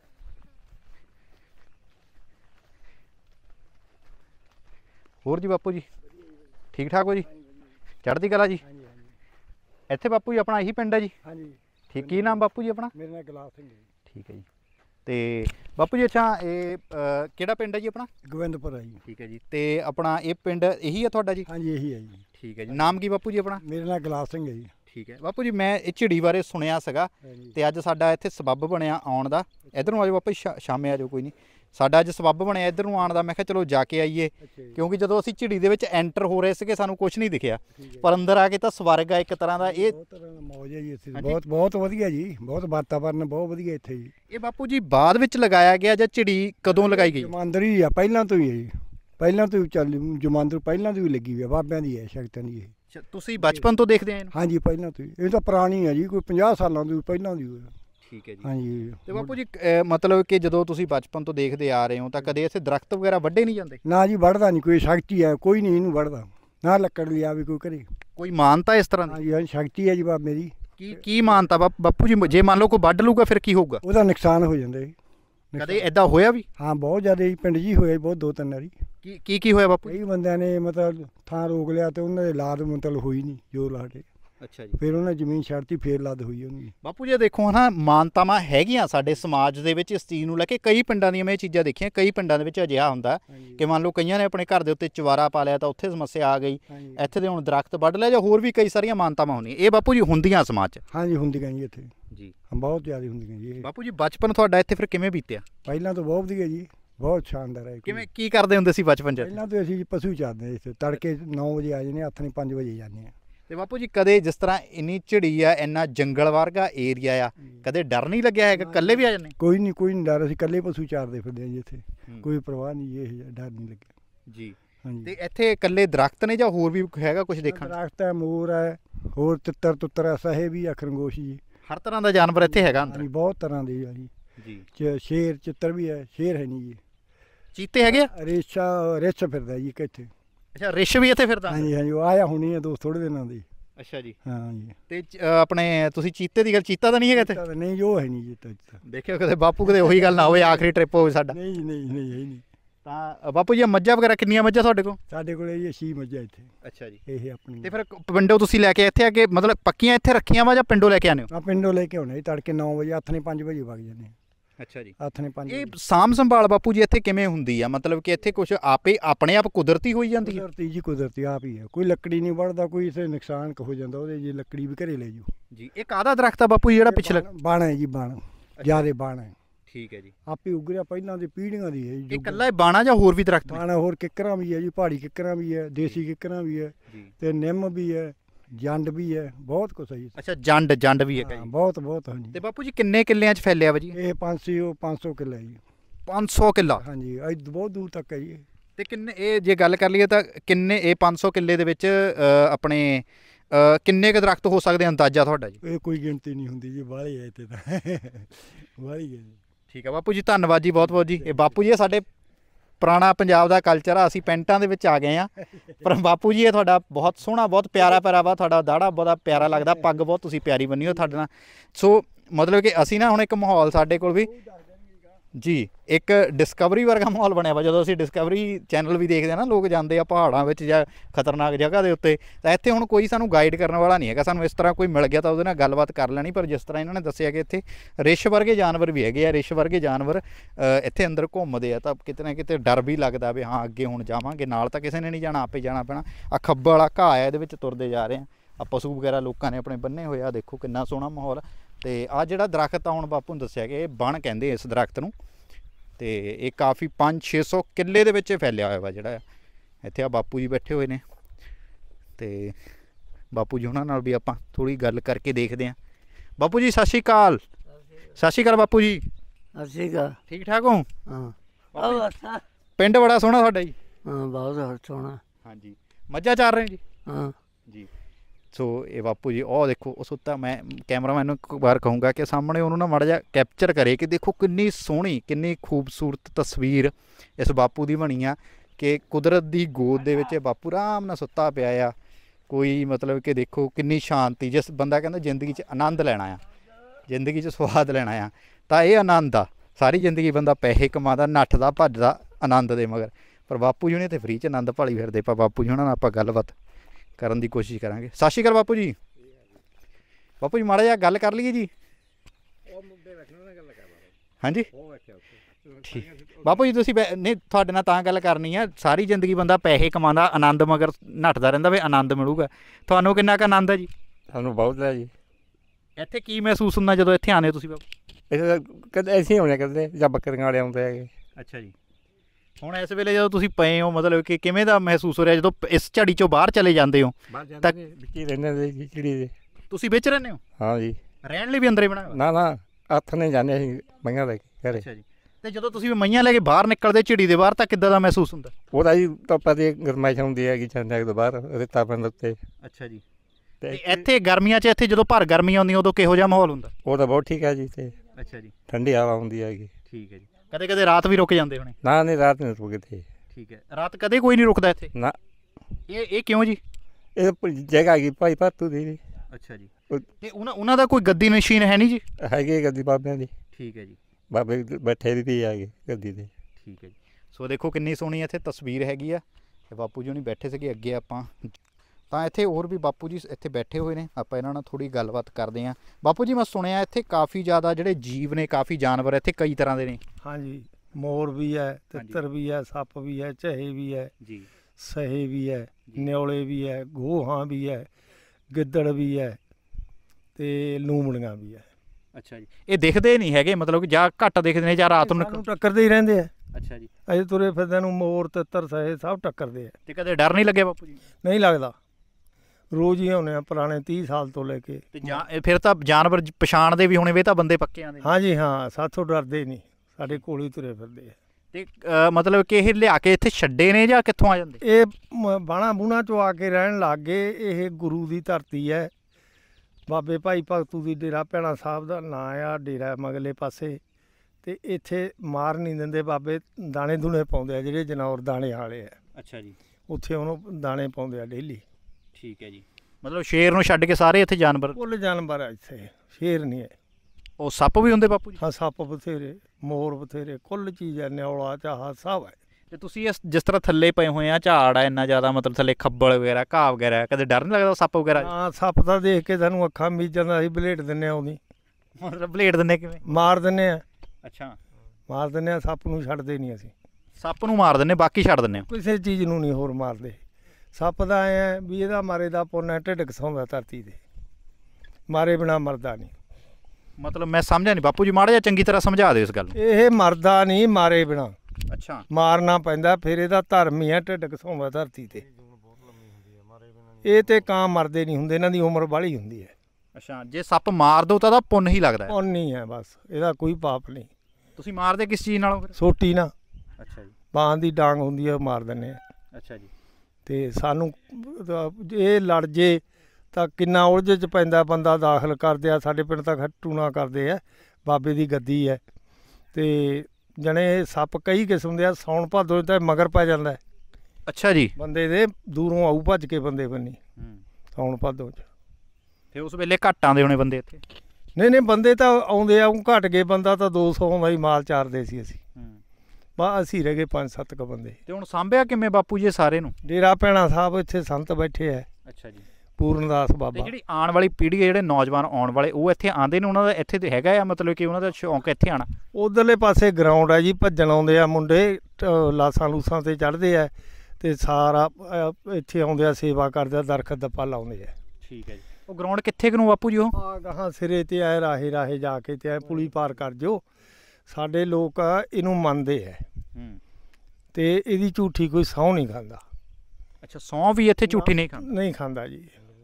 ਹੋਰ ਜੀ ਬਾਪੂ ਜੀ ਠੀਕ ਠਾਕ ਹੋ ਜੀ? ਚੜ੍ਹਦੀ ਕਲਾ ਜੀ। ਇੱਥੇ ਬਾਪੂ ਜੀ ਆਪਣਾ ਇਹੀ ਪਿੰਡ ਹੈ ਜੀ? ਹਾਂਜੀ ਠੀਕ। ਕੀ ਨਾਮ ਬਾਪੂ ਜੀ ਆਪਣਾ? ਮੇਰਾ ਨਾਮ ਗੁਲਾਬ ਸਿੰਘ ਜੀ। ਠੀਕ ਹੈ ਜੀ। ਤੇ ਬਾਪੂ ਜੀ ਅੱਛਾ ਇਹ ਕਿਹੜਾ ਪਿੰਡ ਹੈ ਜੀ ਆਪਣਾ? ਗੋਬਿੰਦਪੁਰ ਹੈ ਜੀ। ਠੀਕ ਹੈ ਜੀ। ਤੇ ਆਪਣਾ ਇਹ ਪਿੰਡ ਇਹੀ ਹੈ ਤੁਹਾਡਾ ਜੀ? ਹਾਂਜੀ ਇਹੀ ਹੈ ਜੀ। ਠੀਕ ਹੈ ਜੀ। ਨਾਮ ਕੀ ਬਾਪੂ ਜੀ ਆਪਣਾ? ਮੇਰਾ ਨਾਮ ਗੁਲਾਬ ਸਿੰਘ ਹੈ ਜੀ। ਠੀਕ ਹੈ ਬਾਪੂ ਜੀ, ਮੈਂ ਇਹ ਝਿੜੀ ਬਾਰੇ ਸੁਣਿਆ ਸੀਗਾ ਤੇ ਅੱਜ ਸਾਡਾ ਇੱਥੇ ਸਬੱਬ ਬਣਿਆ ਆਉਣ ਦਾ। ਇੱਧਰ ਨੂੰ ਆ ਜਾਓ ਬਾਪੂ ਜੀ, ਸ਼ਾਮੇ ਆ ਜਾਓ, ਕੋਈ ਨਹੀਂ। ਸਾਡਾ ਅੱਜ ਸਬੱਬ ਬਣਿਆ ਇੱਧਰ ਨੂੰ ਆਉਣ ਦਾ, ਮੈਂ ਕਿਹਾ ਚਲੋ ਜਾ ਕੇ ਆਈਏ, ਕਿਉਂਕਿ ਜਦੋਂ ਅਸੀਂ ਝਿੜੀ ਦੇ ਵਿੱਚ ਐਂਟਰ ਹੋ ਰਹੇ ਸੀਗੇ ਸਾਨੂੰ ਕੁਝ ਨਹੀਂ ਦਿਖਿਆ, ਪਰ ਅੰਦਰ ਆ ਕੇ ਤਾਂ ਸਵਰਗ ਆ ਇੱਕ ਤਰ੍ਹਾਂ ਦਾ। ਇਹ ਮੌਜ ਹੈ ਜੀ ਇੱਥੇ, ਬਹੁਤ ਬਹੁਤ ਵਧੀਆ ਜੀ, ਬਹੁਤ ਵਾਤਾਵਰਨ ਬਹੁਤ ਵਧੀਆ ਇੱਥੇ ਜੀ। ਇਹ ਬਾਪੂ ਜੀ ਬਾਅਦ ਵਿੱਚ ਲਗਾਇਆ ਗਿਆ ਜਾਂ ਝਿੜੀ ਕਦੋਂ ਲਗਾਈ ਗਈ? ਜਮਾਂਦਰੀ ਆ, ਪਹਿਲਾਂ ਤੋਂ ਹੀ ਹੈ ਜੀ, ਪਹਿਲਾਂ ਤੋਂ ਹੀ ਚੱਲ ਜਮਾਂਦਰ ਪਹਿਲਾਂ ਤੋਂ ਹੀ ਲੱਗੀ ਹੋਈ ਆ, ਬਾਬਿਆਂ ਦੀ ਹੈ, ਸ਼ਕਤਾਂ ਦੀ ਇਹ। ਤੁਸੀਂ ਬਚਪਨ ਤੋਂ ਦੇਖਦੇ ਆਏ? ਹਾਂਜੀ ਪਹਿਲਾਂ ਤੋਂ ਹੀ, ਇਹ ਤਾਂ ਪੁਰਾਣੀ ਹੈ ਜੀ, ਕੋਈ ਪੰਜਾਹ ਸਾਲਾਂ ਤੋਂ ਪਹਿਲਾਂ ਦੀ ਹੋਇਆ। ਠੀਕ ਹੈ ਜੀ। ਹਾਂਜੀ। ਤੇ ਬਾਪੂ ਜੀ ਮਤਲਬ ਕਿ ਜਦੋਂ ਤੁਸੀਂ ਬਚਪਨ ਤੋਂ ਦੇਖਦੇ ਆ ਰਹੇ ਹੋ ਤਾਂ ਕਦੇ ਇੱਥੇ ਦਰਖਤ ਵਗੈਰਾ ਵੱਢੇ ਨਹੀਂ ਜਾਂਦੇ? ਨਾ ਜੀ ਵੱਢਦਾ ਨਹੀਂ ਕੋਈ, ਸ਼ਕਤੀ ਹੈ, ਕੋਈ ਨਹੀਂ ਇਹਨੂੰ ਵੱਢਦਾ, ਨਾ ਲੱਕੜ ਵੀ ਆਵੇ ਕੋਈ ਘਰੇ। ਕੋਈ ਮਾਨਤਾ ਇਸ ਤਰ੍ਹਾਂ ਦੀ? ਹਾਂਜੀ ਹਾਂਜੀ ਸ਼ਕਤੀ ਹੈ ਜੀ ਬਾਬੇ ਦੀ। ਕੀ ਕੀ ਮਾਨਤਾ ਬਾਪੂ ਜੀ? ਜੇ ਮੰਨ ਲਓ ਕੋਈ ਵੱਢ ਲੂਗਾ ਫਿਰ ਕੀ ਹੋਊਗਾ? ਉਹਦਾ ਨੁਕਸਾਨ ਹੋ ਜਾਂਦਾ ਜੀ। ਕਦੇ ਐਦਾਂ ਹੋਇਆ ਵੀ? ਹਾਂ ਬਹੁਤ ਜ਼ਿਆਦਾ ਜੀ, ਪਿੰਡ ਜੀ ਹੋਇਆ ਬਹੁਤ, ਦੋ ਤਿੰਨ ਵਾਰੀ। ਕੀ ਕੀ ਕੀ ਹੋਇਆ ਬਾਪੂ? ਕਈ ਬੰਦਿਆਂ ਨੇ ਮਤਲਬ ਥਾਂ ਰੋਕ ਲਿਆ ਤੇ ਉਹਨਾਂ ਦੇ ਲਾਦ ਮਤਲਬ ਹੋਈ ਨਹੀਂ ਜੋ ਲਾਡੇ। ਅੱਛਾ ਜੀ। ਫਿਰ ਉਹਨੇ ਜ਼ਮੀਨ ਛੱਡਤੀ, ਫੇਰ ਲੱਦ ਹੋਈ ਉਹਨੂੰ। ਬਾਪੂ ਜੀ ਦੇਖੋ ਨਾ, ਮਾਨਤਾਵਾਂ ਹੈਗੀਆਂ ਸਾਡੇ ਸਮਾਜ ਦੇ ਵਿੱਚ ਇਸ ਚੀਜ਼ ਨੂੰ ਲੈ ਕੇ। ਕਈ ਪਿੰਡਾਂ ਦੀਆਂ ਮੈਂ ਇਹ ਚੀਜ਼ਾਂ ਦੇਖੀਆਂ, ਕਈ ਪਿੰਡਾਂ ਦੇ ਵਿੱਚ ਅਜਿਹਾ ਹੁੰਦਾ ਕਿ ਮੰਨ ਲਓ ਕਈਆਂ ਨੇ ਆਪਣੇ ਘਰ ਦੇ ਉੱਤੇ ਚਵਾਰਾ ਪਾ ਲਿਆ ਤਾਂ ਉੱਥੇ ਸਮੱਸਿਆ ਆ ਗਈ, ਇੱਥੇ ਦੇ ਹੁਣ ਦਰਖਤ ਵੱਢ ਲਿਆ, ਜਾਂ ਹੋਰ ਵੀ ਕਈ ਸਾਰੀਆਂ ਮਾਨਤਾਵਾਂ ਹੁੰਦੀਆਂ। ਇਹ ਬਾਪੂ ਜੀ ਹੁੰਦੀਆਂ ਸਮਾਜ 'ਚ? ਹਾਂਜੀ ਹੁੰਦੀਆਂ ਜੀ ਇੱਥੇ ਜੀ, ਬਹੁਤ ਜ਼ਿਆਦਾ ਹੁੰਦੀਆਂ ਜੀ। ਬਾਪੂ ਜੀ ਬਚਪਨ ਤੁਹਾਡਾ ਇੱਥੇ ਫਿਰ ਕਿਵੇਂ ਬੀਤਿਆ? ਪਹਿਲਾਂ ਤਾਂ ਬਹੁਤ ਵਧੀਆ ਜੀ, ਬਹੁਤ ਸ਼ਾਨਦਾਰ ਹੈ। ਕਿਵੇਂ ਕੀ ਕਰਦੇ ਹੁੰਦੇ ਸੀ ਬਚਪਨ 'ਚ? ਪਹਿਲਾਂ ਤਾਂ ਅਸੀਂ ਪਸ਼ੂ ਚਾਰਦੇ ਇੱਥੇ, ਤੜਕੇ ਨੌ ਵਜੇ ਆ ਜਾਂਦੇ, ਹੱਥ ਨਹੀਂ ਪੰਜ ਵਜੇ ਜਾਂਦੇ ਆ। ਤੇ ਬਾਪੂ ਜੀ ਕਦੇ ਜਿਸ ਤਰ੍ਹਾਂ ਇੰਨੀ ਝਿੜੀ ਆ, ਇੰਨਾ ਜੰਗਲ ਵਰਗਾ ਏਰੀਆ ਆ, ਕਦੇ ਡਰ ਨਹੀਂ ਲੱਗਿਆ ਹੈਗਾ? ਇਕੱਲੇ ਵੀ ਆ ਜਾਂਦੇ? ਕੋਈ ਨਹੀਂ, ਕੋਈ ਨਹੀਂ ਡਰ, ਅਸੀਂ ਇਕੱਲੇ ਪਸ਼ੂ ਚਾਰਦੇ ਫਿਰਦੇ ਆ ਜੀ ਇੱਥੇ, ਕੋਈ ਪਰਵਾਹ ਨਹੀਂ, ਇਹ ਡਰ ਨਹੀਂ ਲੱਗਿਆ ਜੀ। ਹਾਂਜੀ। ਤੇ ਇੱਥੇ ਇਕੱਲੇ ਦਰਖਤ ਨੇ ਜਾਂ ਹੋਰ ਵੀ ਹੈਗਾ ਕੁਝ ਦੇਖਣ? ਦਰਖਤ ਹੈ, ਮੋਰ ਹੈ, ਹੋਰ ਤਿੱਤਰ ਤੁੱਤਰ ਹੈ, ਸਹੇ ਵੀ ਆ, ਖਰਗੋਸ਼ ਜੀ, ਹਰ ਤਰ੍ਹਾਂ ਦਾ ਜਾਨਵਰ ਇੱਥੇ ਹੈਗਾ ਅੰਦਰ? ਬਹੁਤ ਤਰ੍ਹਾਂ ਦੇ ਆ ਜੀ। ਜੀ, ਸ਼ੇਰ ਚਿੱਤਰ ਵੀ ਹੈ, ਸ਼ੇਰ ਹੈ ਨਹੀਂ ਜੀ। ਚੀਤੇ ਹੈਗੇ ਆ? ਰੇਸ਼ਾ ਰਿਛ ਫਿਰਦਾ ਜੀ ਕਿੱਥੇ। ਅੱਛਾ, ਰਿਛ ਵੀ ਇੱਥੇ ਫਿਰਦਾ? ਹਾਂਜੀ ਹਾਂਜੀ, ਉਹ ਆਇਆ ਹੁਣੀ ਹੈ ਦੋ ਥੋੜੇ ਦਿਨਾਂ ਦੀ। ਅੱਛਾ ਜੀ। ਹਾਂ ਜੀ। ਤੇ ਆਪਣੇ ਤੁਸੀਂ ਚੀਤੇ ਦੀ ਗੱਲ, ਚੀਤਾ ਤਾਂ ਨਹੀਂ ਹੈਗਾ ਇੱਥੇ? ਨਹੀਂ, ਉਹ ਹੈ ਨਹੀਂ ਜੀ ਚੀਤਾ। ਦੇਖਿਓ ਕਦੇ ਬਾਪੂ, ਕਦੇ ਉਹੀ ਗੱਲ ਨਾ ਹੋਵੇ ਆਖਰੀ ਟ੍ਰਿਪ ਹੋਵੇ ਸਾਡਾ। ਨਹੀਂ ਨਹੀਂ ਨਹੀਂ, ਹੈ ਨਹੀਂ। ਤਾਂ ਬਾਪੂ ਜੀ ਮੱਝਾਂ ਵਗੈਰਾ ਕਿੰਨੀਆਂ ਮੱਝਾਂ ਤੁਹਾਡੇ ਕੋਲ? ਸਾਡੇ ਕੋਲ ਇਹ ਛੇ ਮੱਝਾਂ ਇੱਥੇ। ਅੱਛਾ ਜੀ। ਇਹ ਆਪਣੀ। ਤੇ ਫਿਰ ਪਿੰਡੋਂ ਤੁਸੀਂ ਲੈ ਕੇ ਇੱਥੇ ਆ ਕੇ, ਮਤਲਬ ਪੱਕੀਆਂ ਇੱਥੇ ਰੱਖੀਆਂ ਵਾ ਜਾਂ ਪਿੰਡੋਂ ਲੈ ਕੇ ਆਨੇ ਹੋ? ਆ ਪਿੰਡੋਂ ਲੈ ਕੇ ਆਉਣੇ ਜੀ, ਤੜਕੇ ਨੌ ਵਜੇ, ਹੱਥ ਨੇ ਪੰਜ ਵਜੇ ਵਗ ਜਾਂਦੇ। ਅੱਛਾ ਜੀ। ਹੱਥ ਨੇ ਪੰਜ। ਇਹ ਸਾਂਭ ਸੰਭਾਲ ਬਾਪੂ ਜੀ ਇੱਥੇ ਕਿਵੇਂ ਹੁੰਦੀ ਆ? ਮਤਲਬ ਕਿ ਇੱਥੇ ਕੁਝ ਆਪੇ ਆਪਣੇ ਆਪ ਕੁਦਰਤੀ ਹੋਈ ਜਾਂਦੀ ਹੈ? ਕੁਦਰਤੀ ਜੀ, ਕੁਦਰਤੀ ਆਪ ਹੀ ਹੈ। ਕੋਈ ਲੱਕੜੀ ਨਹੀਂ ਵੜਦਾ, ਕੋਈ ਇਸੇ ਨੁਕਸਾਨ ਹੋ ਜਾਂਦਾ ਉਹਦੇ, ਜੀ ਲੱਕੜੀ ਵੀ ਘਰੇ ਲੈ ਜੂ ਜੀ। ਇਹ ਕਾਹਦਾ ਦਰਖਤ ਆ ਬਾਪੂ ਜੀ ਜਿਹੜਾ ਪਿਛਲੇ? ਬਾਣ ਹੈ ਜੀ, ਬਾਣ, ਜਿਆਦੇ ਬਾਣ ਹੈ। ਠੀਕ ਹੈ ਜੀ। ਆਪੇ ਉਗਰਿਆ ਪਹਿਲਾਂ ਦੀ ਪੀੜ੍ਹੀਆਂ ਦੀ ਹੈ ਜੀ। ਇਹ ਇਕੱਲਾ ਹੀ ਬਾਣਾ ਜਾਂ ਹੋਰ ਵੀ ਦਰਖਤ ਨੇ? ਬਾਣਾ, ਹੋਰ ਕਿੱਕਰਾਂ ਵੀ ਹੈ ਜੀ, ਪਹਾੜੀ ਕਿੱਕਰਾਂ ਵੀ ਹੈ, ਦੇਸੀ ਕਿੱਕਰਾਂ ਵੀ ਹੈ, ਤੇ ਨਿੰਮ ਵੀ ਹੈ, ਜੰਡ ਵੀ ਹੈ, ਬਹੁਤ ਕੁਛ ਹੈ ਜੀ। ਅੱਛਾ, ਜੰਡ ਜੰਡ ਵੀ ਹੈਗਾ ਜੀ? ਬਹੁਤ ਬਹੁਤ। ਹਾਂਜੀ। ਤੇ ਬਾਪੂ ਜੀ ਕਿੰਨੇ ਕਿੱਲਿਆਂ 'ਚ ਫੈਲਿਆ ਵਾ ਜੀ ਇਹ? ਪੰਜ ਸੌ ਪੰਜ ਸੌ ਕਿੱਲਾ ਜੀ। ਪੰਜ ਸੌ ਕਿੱਲਾ? ਹਾਂਜੀ, ਅੱਜ ਬਹੁਤ ਦੂਰ ਤੱਕ ਹੈ ਜੀ। ਤੇ ਕਿੰਨੇ, ਇਹ ਜੇ ਗੱਲ ਕਰ ਲਈਏ ਤਾਂ ਕਿੰਨੇ, ਇਹ ਪੰਜ ਸੌ ਕਿੱਲੇ ਦੇ ਵਿੱਚ ਆਪਣੇ ਕਿੰਨੇ ਕੁ ਦਰਖਤ ਹੋ ਸਕਦੇ ਅੰਦਾਜ਼ਾ ਤੁਹਾਡਾ ਜੀ? ਇਹ ਕੋਈ ਗਿਣਤੀ ਨਹੀਂ ਹੁੰਦੀ ਜੀ, ਬਾਹਲੀ ਹੈ ਇੱਥੇ ਤਾਂ, ਬਾਹਲੀ ਹੈ ਜੀ। ਠੀਕ ਹੈ ਬਾਪੂ ਜੀ, ਧੰਨਵਾਦ ਜੀ, ਬਹੁਤ ਬਹੁਤ ਜੀ। ਇਹ ਬਾਪੂ ਜੀ ਸਾਡੇ ਪੁਰਾਣਾ ਪੰਜਾਬ ਦਾ ਕਲਚਰ ਆ, ਅਸੀਂ ਪੈਂਟਾਂ ਦੇ ਵਿੱਚ ਆ ਗਏ ਆ, ਪਰ ਬਾਪੂ ਜੀ ਇਹ ਤੁਹਾਡਾ ਬਹੁਤ ਸੋਹਣਾ, ਬਹੁਤ ਪਿਆਰਾ ਪਿਆਰਾ ਵਾ, ਤੁਹਾਡਾ ਦਾੜਾ ਬਹੁਤ ਪਿਆਰਾ ਲੱਗਦਾ, ਪੱਗ ਬਹੁਤ ਤੁਸੀਂ ਪਿਆਰੀ ਬੰਨੀ ਹੋ ਤੁਹਾਡੇ ਨਾਲ। ਸੋ ਮਤਲਬ ਕਿ ਅਸੀਂ ਨਾ ਹੁਣ ਇੱਕ ਮਾਹੌਲ ਸਾਡੇ ਕੋਲ ਵੀ ਜੀ, ਇੱਕ ਡਿਸਕਵਰੀ ਵਰਗਾ ਮਾਹੌਲ ਬਣਿਆ ਵਾ। ਜਦੋਂ ਅਸੀਂ ਡਿਸਕਵਰੀ ਚੈਨਲ ਵੀ ਦੇਖਦੇ ਆ ਨਾ, ਲੋਕ ਜਾਂਦੇ ਆ ਪਹਾੜਾਂ ਵਿੱਚ ਜਾਂ ਖਤਰਨਾਕ ਜਗ੍ਹਾ ਦੇ ਉੱਤੇ, ਤਾਂ ਇੱਥੇ ਹੁਣ ਕੋਈ ਸਾਨੂੰ ਗਾਈਡ ਕਰਨ ਵਾਲਾ ਨਹੀਂ ਹੈਗਾ। ਸਾਨੂੰ ਇਸ ਤਰ੍ਹਾਂ ਕੋਈ ਮਿਲ ਗਿਆ ਤਾਂ ਉਹਦੇ ਨਾਲ ਗੱਲਬਾਤ ਕਰ ਲੈਣੀ। ਪਰ ਜਿਸ ਤਰ੍ਹਾਂ ਇਹਨਾਂ ਨੇ ਦੱਸਿਆ ਕਿ ਇੱਥੇ ਰਿਛ ਵਰਗੇ ਜਾਨਵਰ ਵੀ ਹੈਗੇ ਆ, ਰਿਛ ਵਰਗੇ ਜਾਨਵਰ ਇੱਥੇ ਅੰਦਰ ਘੁੰਮਦੇ ਆ, ਤਾਂ ਕਿਤੇ ਨਾ ਕਿਤੇ ਡਰ ਵੀ ਲੱਗਦਾ ਵੀ ਹਾਂ ਅੱਗੇ ਹੁਣ ਜਾਵਾਂਗੇ, ਨਾਲ ਤਾਂ ਕਿਸੇ ਨੇ ਨਹੀਂ ਜਾਣਾ, ਆਪੇ ਜਾਣਾ ਪੈਣਾ। ਆ ਖੱਬਲ ਵਾਲਾ ਘਾਹ ਹੈ, ਇਹਦੇ ਵਿੱਚ ਤੁਰਦੇ ਜਾ ਰਹੇ ਆ। ਆ ਪਸ਼ੂ ਵਗੈਰਾ ਲੋਕਾਂ ਨੇ ਆਪਣੇ ਬੰਨੇ ਹੋਏ ਆ, ਦੇਖੋ ਕਿੰਨਾ ਸੋਹਣਾ ਮਾਹੌਲ। ਤੇ ਆ ਜਿਹੜਾ ਦਰਖਤ ਆ, ਹੁਣ ਬਾਪੂ ਨੂੰ ਦੱਸਿਆ ਕਿ ਇਹ ਬਣ ਕਹਿੰਦੇ ਇਸ ਦਰਖਤ ਨੂੰ, ਤੇ ਇਹ ਕਾਫੀ ਪੰਜ ਛੇ ਸੌ ਕਿੱਲੇ ਦੇ ਵਿੱਚ ਫੈਲਿਆ ਹੋਇਆ ਵਾ ਜਿਹੜਾ। ਇੱਥੇ ਆ ਬਾਪੂ ਜੀ ਬੈਠੇ ਹੋਏ ਨੇ, ਤੇ ਬਾਪੂ ਜੀ ਉਹਨਾਂ ਨਾਲ ਵੀ ਆਪਾਂ ਥੋੜ੍ਹੀ ਗੱਲ ਕਰਕੇ ਦੇਖਦੇ ਹਾਂ। ਬਾਪੂ ਜੀ ਸਤਿ ਸ਼੍ਰੀ ਅਕਾਲ। ਸਤਿ ਸ਼੍ਰੀ ਅਕਾਲ ਬਾਪੂ ਜੀ। ਸਤਿ ਸ਼੍ਰੀ ਅਕਾਲ। ਠੀਕ ਠਾਕ ਹੋ? ਹਾਂ। ਪਿੰਡ ਬੜਾ ਸੋਹਣਾ ਤੁਹਾਡਾ ਜੀ। ਹਾਂ, ਬਹੁਤ ਸੋਹਣਾ। ਹਾਂਜੀ, ਮੱਝਾਂ ਚਾਰ ਰਹੇ ਜੀ? ਹਾਂ ਜੀ। ਸੋ ਇਹ ਬਾਪੂ ਜੀ ਉਹ ਦੇਖੋ, ਉਹ ਸੁੱਤਾ। ਮੈਂ ਕੈਮਰਾਮੈਨ ਨੂੰ ਇੱਕ ਵਾਰ ਕਹੂੰਗਾ ਕਿ ਸਾਹਮਣੇ ਉਹਨੂੰ ਨਾ ਮਾੜਾ ਜਿਹਾ ਕੈਪਚਰ ਕਰੇ ਕਿ ਦੇਖੋ ਕਿੰਨੀ ਸੋਹਣੀ, ਕਿੰਨੀ ਖੂਬਸੂਰਤ ਤਸਵੀਰ ਇਸ ਬਾਪੂ ਦੀ ਬਣੀ ਆ, ਕਿ ਕੁਦਰਤ ਦੀ ਗੋਦ ਦੇ ਵਿੱਚ ਬਾਪੂ ਆਰਾਮ ਨਾਲ ਸੁੱਤਾ ਪਿਆ ਆ। ਕੋਈ ਮਤਲਬ ਕਿ ਦੇਖੋ ਕਿੰਨੀ ਸ਼ਾਂਤੀ। ਜਿਸ ਬੰਦਾ ਕਹਿੰਦਾ ਜ਼ਿੰਦਗੀ 'ਚ ਆਨੰਦ ਲੈਣਾ ਆ, ਜ਼ਿੰਦਗੀ 'ਚ ਸਵਾਦ ਲੈਣਾ ਆ, ਤਾਂ ਇਹ ਆਨੰਦ ਆ। ਸਾਰੀ ਜ਼ਿੰਦਗੀ ਬੰਦਾ ਪੈਸੇ ਕਮਾਉਂਦਾ, ਨੱਠਦਾ ਭੱਜਦਾ ਆਨੰਦ ਦੇ ਮਗਰ, ਪਰ ਬਾਪੂ ਜੀ ਨੇ ਤਾਂ ਫਰੀ 'ਚ ਆਨੰਦ ਭਾਲੀ ਫਿਰਦੇ ਪਾ। ਬਾਪੂ ਜੀ ਉਹਨਾਂ ਨਾਲ ਆਪਾਂ ਗੱਲਬਾਤ ਕਰਨ ਦੀ ਕੋਸ਼ਿਸ਼ ਕਰਾਂਗੇ। ਸਤਿ ਸ਼੍ਰੀ ਅਕਾਲ ਬਾਪੂ ਜੀ। ਬਾਪੂ ਜੀ ਮਾੜਾ ਜਿਹਾ ਗੱਲ ਕਰ ਲਈਏ ਜੀ। ਹਾਂਜੀ ਠੀਕ। ਬਾਪੂ ਜੀ ਤੁਸੀਂ ਨਹੀਂ, ਤੁਹਾਡੇ ਨਾਲ ਤਾਂ ਗੱਲ ਕਰਨੀ ਆ, ਸਾਰੀ ਜ਼ਿੰਦਗੀ ਬੰਦਾ ਪੈਸੇ ਕਮਾਉਂਦਾ, ਆਨੰਦ ਮਗਰ ਨੱਠਦਾ ਰਹਿੰਦਾ ਵੀ ਆਨੰਦ ਮਿਲੂਗਾ। ਤੁਹਾਨੂੰ ਕਿੰਨਾ ਕੁ ਆਨੰਦ ਹੈ ਜੀ? ਸਾਨੂੰ ਬਹੁਤ ਹੈ ਜੀ। ਇੱਥੇ ਕੀ ਮਹਿਸੂਸ ਹੁੰਦਾ ਜਦੋਂ ਇੱਥੇ ਆਉਂਦੇ ਹੋ ਤੁਸੀਂ ਬਾਪੂ? ਇੱਥੇ ਕਦੇ ਅਸੀਂ ਆਉਂਦੇ ਕਦੇ ਜਾਂ ਬੱਕਰੀਆਂ ਵਾਲੇ ਆਉਂਦੇ ਹੈਗੇ। ਅੱਛਾ ਜੀ। ਹੁਣ ਇਸ ਵੇਲੇ ਜਦੋਂ ਤੁਸੀਂ ਪਏ ਹੋ, ਮਤਲਬ ਕਿ ਕਿਵੇਂ ਦਾ ਮਹਿਸੂਸ ਹੋ ਰਿਹਾ ਜਦੋਂ ਇਸ ਝੜੀ ਚੋਂ ਬਾਹਰ ਚਲੇ ਜਾਂਦੇ ਹੋ? ਤਾਂ ਵਿੱਚ ਹੀ ਰਹਿੰਦੇ ਨੇ ਜੀ, ਚਿੜੀ ਦੇ। ਤੁਸੀਂ ਵਿੱਚ ਰਹਿੰਦੇ ਹੋ? ਹਾਂ ਜੀ। ਰਹਿਣ ਲਈ ਵੀ ਅੰਦਰ ਹੀ ਬਣਾਇਆ? ਨਾ ਨਾ, ਹੱਥ ਨੇ ਜਾਂਦੇ ਅਸੀਂ ਮਈਆਂ ਲੈ ਕੇ ਘਰੇ। ਅੱਛਾ ਜੀ। ਤੇ ਜਦੋਂ ਤੁਸੀਂ ਮਈਆਂ ਲੈ ਕੇ ਬਾਹਰ ਨਿਕਲਦੇ ਝਿੜੀ ਦੇ ਬਾਹਰ, ਤਾਂ ਕਿੱਦਾਂ ਦਾ ਮਹਿਸੂਸ ਹੁੰਦਾ? ਉਹਦਾ ਜੀ ਧੁੱਪ ਦੀ ਗਰਮਾਇਸ਼ ਹੁੰਦੀ ਹੈਗੀ, ਜਾਂਦੇ ਤੋਂ ਬਾਹਰ ਰੇਤਾ ਪੈਂਦਾ ਉੱਤੇ। ਅੱਛਾ ਜੀ। ਤੇ ਤੇ ਇੱਥੇ ਗਰਮੀਆਂ 'ਚ ਇੱਥੇ ਜਦੋਂ ਭਰ ਗਰਮੀਆਂ ਆਉਂਦੀਆਂ ਉਦੋਂ ਕਿਹੋ ਜਿਹਾ ਮਾਹੌਲ ਹੁੰਦਾ? ਉਹ ਤਾਂ ਬਹੁਤ ਠੀਕ ਹੈ ਜੀ। ਤੇ ਅੱਛਾ ਜੀ। ਠੰਡੀ ਹਵਾ ਹੁੰਦੀ ਹੈਗੀ। ਠੀਕ ਹੈ ਜੀ। ਕਦੇ ਕਦੇ ਰਾਤ ਵੀ ਰੁਕ ਜਾਂਦੇ ਹੋਣੇ? ਨਾ ਨਹੀਂ, ਰਾਤ ਨਹੀਂ ਰੁਕ ਗਏ। ਠੀਕ ਹੈ। ਰਾਤ ਕਦੇ ਕੋਈ ਨਹੀਂ ਰੁਕਦਾ ਇੱਥੇ? ਨਾ। ਇਹ ਇਹ ਕਿਉਂ ਜੀ? ਇਹ ਜਗ੍ਹਾ ਹੈਗੀ ਭਾਈ ਭਾਤੂ ਦੀ। ਅੱਛਾ ਜੀ। ਤੇ ਉਹਨਾਂ ਉਹਨਾਂ ਦਾ ਕੋਈ ਗੱਦੀ ਨਸ਼ੀਨ ਹੈ ਨਹੀਂ ਜੀ? ਹੈਗੀ ਗੱਦੀ ਬਾਬਿਆਂ ਦੀ। ਠੀਕ ਹੈ ਜੀ। ਬਾਬੇ ਬੈਠੇ ਵੀ ਪਈ ਹੈਗੇ ਗੱਦੀ ਤੇ। ਠੀਕ ਹੈ ਜੀ। ਸੋ ਦੇਖੋ ਕਿੰਨੀ ਸੋਹਣੀ ਇੱਥੇ ਤਸਵੀਰ ਹੈਗੀ ਆ। ਤੇ ਬਾਪੂ ਜੀ ਹੁਣੀ ਬੈਠੇ ਸੀਗੇ, ਅੱਗੇ ਆਪਾਂ ਤਾਂ ਇੱਥੇ ਹੋਰ ਵੀ ਬਾਪੂ ਜੀ ਇੱਥੇ ਬੈਠੇ ਹੋਏ ਨੇ, ਆਪਾਂ ਇਹਨਾਂ ਨਾਲ ਥੋੜੀ ਗੱਲਬਾਤ ਕਰਦੇ ਹਾਂ। ਬਾਪੂ ਜੀ ਮੈਂ ਸੁਣਿਆ ਇੱਥੇ ਕਾਫੀ ਜ਼ਿਆਦਾ ਜਿਹੜੇ ਜੀਵ ਨੇ, ਕਾਫੀ ਜਾਨਵਰ ਇੱਥੇ ਕਈ ਤਰ੍ਹਾਂ ਦੇ ਨੇ। ਹਾਂਜੀ, ਮੋਰ ਵੀ ਹੈ, ਤਿੱਤਰ ਵੀ ਹੈ, ਸੱਪ ਵੀ ਹੈ, ਚਹੇ ਵੀ ਹੈ ਜੀ, ਸਹੇ ਵੀ ਹੈ, ਨਿਉਲੇ ਵੀ ਹੈ, ਗੋਹਾਂ ਵੀ ਹੈ, ਗਿੱਦੜ ਵੀ ਹੈ ਤੇ ਲੂੰਬੜੀਆਂ ਵੀ ਹੈ। ਅੱਛਾ ਜੀ, ਇਹ ਦਿਖਦੇ ਨਹੀਂ ਹੈਗੇ ਮਤਲਬ ਕਿ ਜਾਂ ਘੱਟ ਦਿਖਦੇ ਨੇ ਜਾਂ ਰਾਤ ਨੂੰ ਸਾਨੂੰ ਟੱਕਰਦੇ ਹੀ ਰਹਿੰਦੇ ਆ। ਅੱਛਾ ਜੀ, ਅਜੇ ਤੁਰੇ ਫਿਰਦੇ ਨੂੰ ਮੋਰ ਤਿੱਤਰ ਸਹੇ ਸਭ ਟੱਕਰਦੇ ਆ। ਤੇ ਕਦੇ ਡਰ ਨਹੀਂ ਲੱਗਿਆ ਬਾਪੂ ਜੀ? ਨਹੀਂ ਲੱਗਦਾ, ਰੋਜ਼ ਹੀ ਆਉਂਦੇ ਆ ਪੁਰਾਣੇ ਤੀਹ ਸਾਲ ਤੋਂ ਲੈ ਕੇ। ਤੇ ਜਾਂ ਇਹ ਫਿਰ ਤਾਂ ਜਾਨਵਰ ਜ- ਪਛਾਣਦੇ ਵੀ ਹੋਣੇ ਵੇ ਤਾਂ ਬੰਦੇ ਪੱਕੇ ਆਂਦੇ। ਹਾਂਜੀ ਹਾਂ, ਸਾਥੋਂ ਡਰਦੇ ਨਹੀਂ, ਸਾਡੇ ਕੋਲ ਹੀ ਤੁਰੇ ਫਿਰਦੇ ਆ। ਤੇ ਅ, ਮਤਲਬ ਕਿ ਇਹ ਲਿਆ ਕੇ ਇੱਥੇ ਛੱਡੇ ਨੇ ਜਾਂ ਕਿੱਥੋਂ ਆ ਜਾਂਦੇ? ਇਹ ਮ- ਬਾਣਾ ਬੂਣਾ ਚੋਂ ਆ ਕੇ ਰਹਿਣ ਲੱਗ ਗਏ। ਇਹ ਗੁਰੂ ਦੀ ਧਰਤੀ ਹੈ, ਬਾਬੇ ਭਾਈ ਭਗਤੂ ਦੀ ਡੇਰਾ ਭੈਣਾ ਸਾਹਿਬ ਦਾ ਨਾਂ ਆ ਡੇਰਾ ਮਗਲੇ ਪਾਸੇ। ਤੇ ਇੱਥੇ ਮਾਰ ਨਹੀਂ ਦਿੰਦੇ ਬਾਬੇ, ਦਾਣੇ ਦੂਣੇ ਪਾਉਂਦੇ ਆ ਜਿਹੜੇ ਜਨੌਰ ਦਾਣੇ ਵਾਲੇ ਆ। ਅੱਛਾ ਜੀ, ਉੱਥੇ ਉਹਨੂੰ ਦਾਣੇ ਪਾਉਂਦੇ ਆ ਡੇਲੀ। ਠੀਕ ਹੈ ਜੀ, ਮਤਲਬ ਸ਼ੇਰ ਨੂੰ ਛੱਡ ਕੇ ਸਾਰੇ ਇੱਥੇ ਜਾਨਵਰ। ਕੁੱਲ ਜਾਨਵਰ ਆ ਇੱਥੇ, ਸ਼ੇਰ ਨਹੀਂ ਹੈ। ਉਹ ਸੱਪ ਵੀ ਹੁੰਦੇ ਬਾਪੂ ਜੀ? ਹਾਂ, ਸੱਪ ਬਥੇਰੇ, ਮੋਰ ਬਥੇਰੇ, ਕੁੱਲ ਚੀਜ਼ ਹੈ, ਨਿਉਲਾ ਚਾਹਾ ਸਭ ਹੈ। ਤੇ ਤੁਸੀਂ ਇਸ ਜਿਸ ਤਰ੍ਹਾਂ ਥੱਲੇ ਪਏ ਹੋਏ ਆ, ਝਾੜ ਆ ਇੰਨਾ ਜ਼ਿਆਦਾ, ਮਤਲਬ ਥੱਲੇ ਖੱਬਲ ਵਗੈਰਾ, ਘਾਹ ਵਗੈਰਾ, ਕਦੇ ਡਰ ਨਹੀਂ ਲੱਗਦਾ ਸੱਪ ਵਗੈਰਾ? ਹਾਂ, ਸੱਪ ਤਾਂ ਦੇਖ ਕੇ ਸਾਨੂੰ ਅੱਖਾਂ ਮੀਚ ਜਾਂਦਾ, ਅਸੀਂ ਬਲੇਟ ਦਿੰਨੇ ਆ ਉਹਦੀ, ਮਤਲਬ ਬਲੇਡ ਦਿੰਦੇ ਕਿਵੇਂ? ਮਾਰ ਦਿੰਨੇ ਆ, ਅੱਛਾ, ਮਾਰ ਦਿੰਨੇ ਆ, ਸੱਪ ਨੂੰ ਛੱਡਦੇ ਨਹੀਂ ਅਸੀਂ। ਸੱਪ ਨੂੰ ਮਾਰ ਦਿੰਦੇ, ਬਾਕੀ ਛੱਡ ਦਿੰਦੇ ਹੋ? ਕਿਸੇ ਚੀਜ਼ ਨੂੰ ਨਹੀਂ ਹੋਰ ਮਾਰਦੇ। ਸੱਪ ਦਾ ਐ ਆ ਵੀ ਇਹਦਾ ਮਾਰੇ ਦਾ ਪੁੰਨ ਹੈ, ਢਿੱਡ ਘਸਾਉਂਦਾ ਧਰਤੀ ਦੇ, ਮਾਰੇ ਬਿਨਾ ਮਰਦਾ ਨਹੀਂ। ਮਤਲਬ ਮੈਂ ਸਮਝਿਆ ਨਹੀਂ ਬਾਪੂ ਜੀ, ਮਾੜਾ ਜਿਹਾ ਚੰਗੀ ਤਰ੍ਹਾਂ ਸਮਝਾ ਦਿਓ ਇਸ ਗੱਲ ਨੂੰ। ਇਹ ਮਰਦਾ ਨਹੀਂ, ਮਾਰੇ ਬਿਨਾ। ਅੱਛਾ, ਮਾਰਨਾ ਪੈਂਦਾ, ਫਿਰ ਇਹਦਾ ਧਰਮ ਹੀ ਹੈ ਢਿੱਡ ਘਸਾਉਂਦਾ ਧਰਤੀ ਤੇ। ਇਹ ਤੇ ਕਾਂ ਮਰਦੇ ਨਹੀਂ ਹੁੰਦੇ, ਇਹਨਾਂ ਦੀ ਉਮਰ ਬਾਹਲੀ ਹੁੰਦੀ ਹੈ। ਅੱਛਾ, ਜੇ ਸੱਪ ਮਾਰ ਦੋ ਤਾਂ ਉਹਦਾ ਪੁੰਨ ਹੀ ਲੱਗਦਾ ਹੈ। ਪੁੰਨ ਹੀ ਹੈ ਬਸ, ਇਹਦਾ ਕੋਈ ਪਾਪ ਨਹੀਂ। ਤੁਸੀਂ ਮਾਰਦੇ ਕਿਸ ਚੀਜ਼ ਨਾਲੋਂ ਫਿਰ? ਸੋਟੀ ਨਾ, ਅੱਛਾ ਜੀ, ਬਾਂਹ ਦੀ ਡਾਂਗ ਹੁੰਦੀ ਹੈ, ਉਹ ਮਾਰ ਦਿੰਦੇ ਆ। ਅੱਛਾ ਜੀ, ਤੇ ਸਾਨੂੰ ਇਹ ਲੜ ਜੇ ਤਾਂ ਕਿੰਨਾ ਉਲਝ ਚ ਪੈਂਦਾ ਬੰਦਾ, ਦਾਖਲ ਕਰਦੇ ਆ। ਸਾਡੇ ਪਿੰਡ ਤਾਂ ਟੂਣਾ ਕਰਦੇ ਆ, ਬਾਬੇ ਦੀ ਗੱਦੀ ਹੈ। ਤੇ ਜਣੇ ਸੱਪ ਕਈ ਕਿਸਮ ਦੇ ਆ, ਸਾਉਣ ਭਾਦੋਂ ਤਾਂ ਮਗਰ ਪੈ ਜਾਂਦਾ ਅੱਛਾ ਜੀ, ਬੰਦੇ ਦੇ, ਦੂਰੋਂ ਆਊ ਭੱਜ ਕੇ ਬੰਦੇ ਬੰਨੀ ਸਾਉਣ ਭਾਦੋਂ ਚ। ਤੇ ਉਸ ਵੇਲੇ ਘੱਟ ਆਉਂਦੇ ਹੋਣੇ ਬੰਦੇ ਇੱਥੇ? ਨਹੀਂ ਨਹੀਂ, ਬੰਦੇ ਤਾਂ ਆਉਂਦੇ ਆ, ਉਹ ਘਟ ਗਏ। ਬੰਦਾ ਤਾਂ ਦੋ ਸੌ ਆਉਂਦਾ ਹੀ, ਮਾਲ ਚਾਰਦੇ ਸੀ ਅਸੀਂ। ਬਸ ਅਸੀਂ ਰਹਿ ਗਏ ਪੰਜ ਸੱਤ ਕੁ ਬੰਦੇ। ਤੇ ਹੁਣ ਸਾਂਭਿਆ ਕਿਵੇਂ ਬਾਪੂ ਜੀ ਸਾਰੇ ਨੂੰ? ਡੇਰਾ ਭੈਣਾ ਸਾਹਿਬ ਇੱਥੇ ਸੰਤ ਬੈਠੇ ਆ, ਅੱਛਾ ਜੀ, ਪੂਰਨਦਾਸ ਤੇ ਬਾਬਾ। ਜਿਹੜੀ ਆਉਣ ਵਾਲੀ ਪੀੜ੍ਹੀ ਹੈ, ਜਿਹੜੇ ਨੌਜਵਾਨ ਆਉਣ ਵਾਲੇ, ਉਹ ਇੱਥੇ ਆਉਂਦੇ ਨੇ? ਉਹਨਾਂ ਦਾ ਇੱਥੇ ਤੇ ਹੈਗਾ ਆ ਮਤਲਬ ਕਿ ਉਹਨਾਂ ਦਾ ਸ਼ੌਂਕ ਇੱਥੇ ਆਉਣਾ? ਉਧਰਲੇ ਪਾਸੇ ਗਰਾਊਂਡ ਹੈ ਜੀ, ਭੱਜਣ ਆਉਂਦੇ ਆ ਮੁੰਡੇ, ਟ- ਲਾਸਾਂ ਲੂਸਾਂ ਤੇ ਚੜ੍ਹਦੇ ਆ ਤੇ ਸਾਰਾ ਅ, ਇੱਥੇ ਆਉਂਦੇ ਆ, ਸੇਵਾ ਕਰਦੇ ਆ, ਦਰਖਤ ਦੱਪਾ ਲਾਉਂਦੇ ਆ। ਠੀਕ ਹੈ ਜੀ, ਉਹ ਗਰਾਊਂਡ ਕਿੱਥੇ ਕੁ ਨੂੰ ਬਾਪੂ ਜੀ? ਉਹ ਆ ਗਾਹਾਂ ਸਿਰੇ ਤੇ ਆਏ, ਰਾਹੇ ਰਾਹੇ ਜਾ ਕੇ ਤੇ ਐ ਪੁਲੀ ਪਾਰ ਕਰ ਜੋ। ਸਾਡੇ ਲੋਕ ਇਹਨੂੰ ਮੰਨਦੇ ਆ ਹੂੰ, ਤੇ ਇਹਦੀ ਝੂਠੀ ਕੋਈ ਸਹੁੰ ਨਹੀਂ ਖਾਂਦਾ। ਅੱਛਾ, ਸੌਂ ਵੀ ਇੱਥੇ ਝੂਠੀ ਨਹੀਂ ਖਾਂਦੇ? ਨਹੀਂ ਖਾਂਦਾ ਜੀ,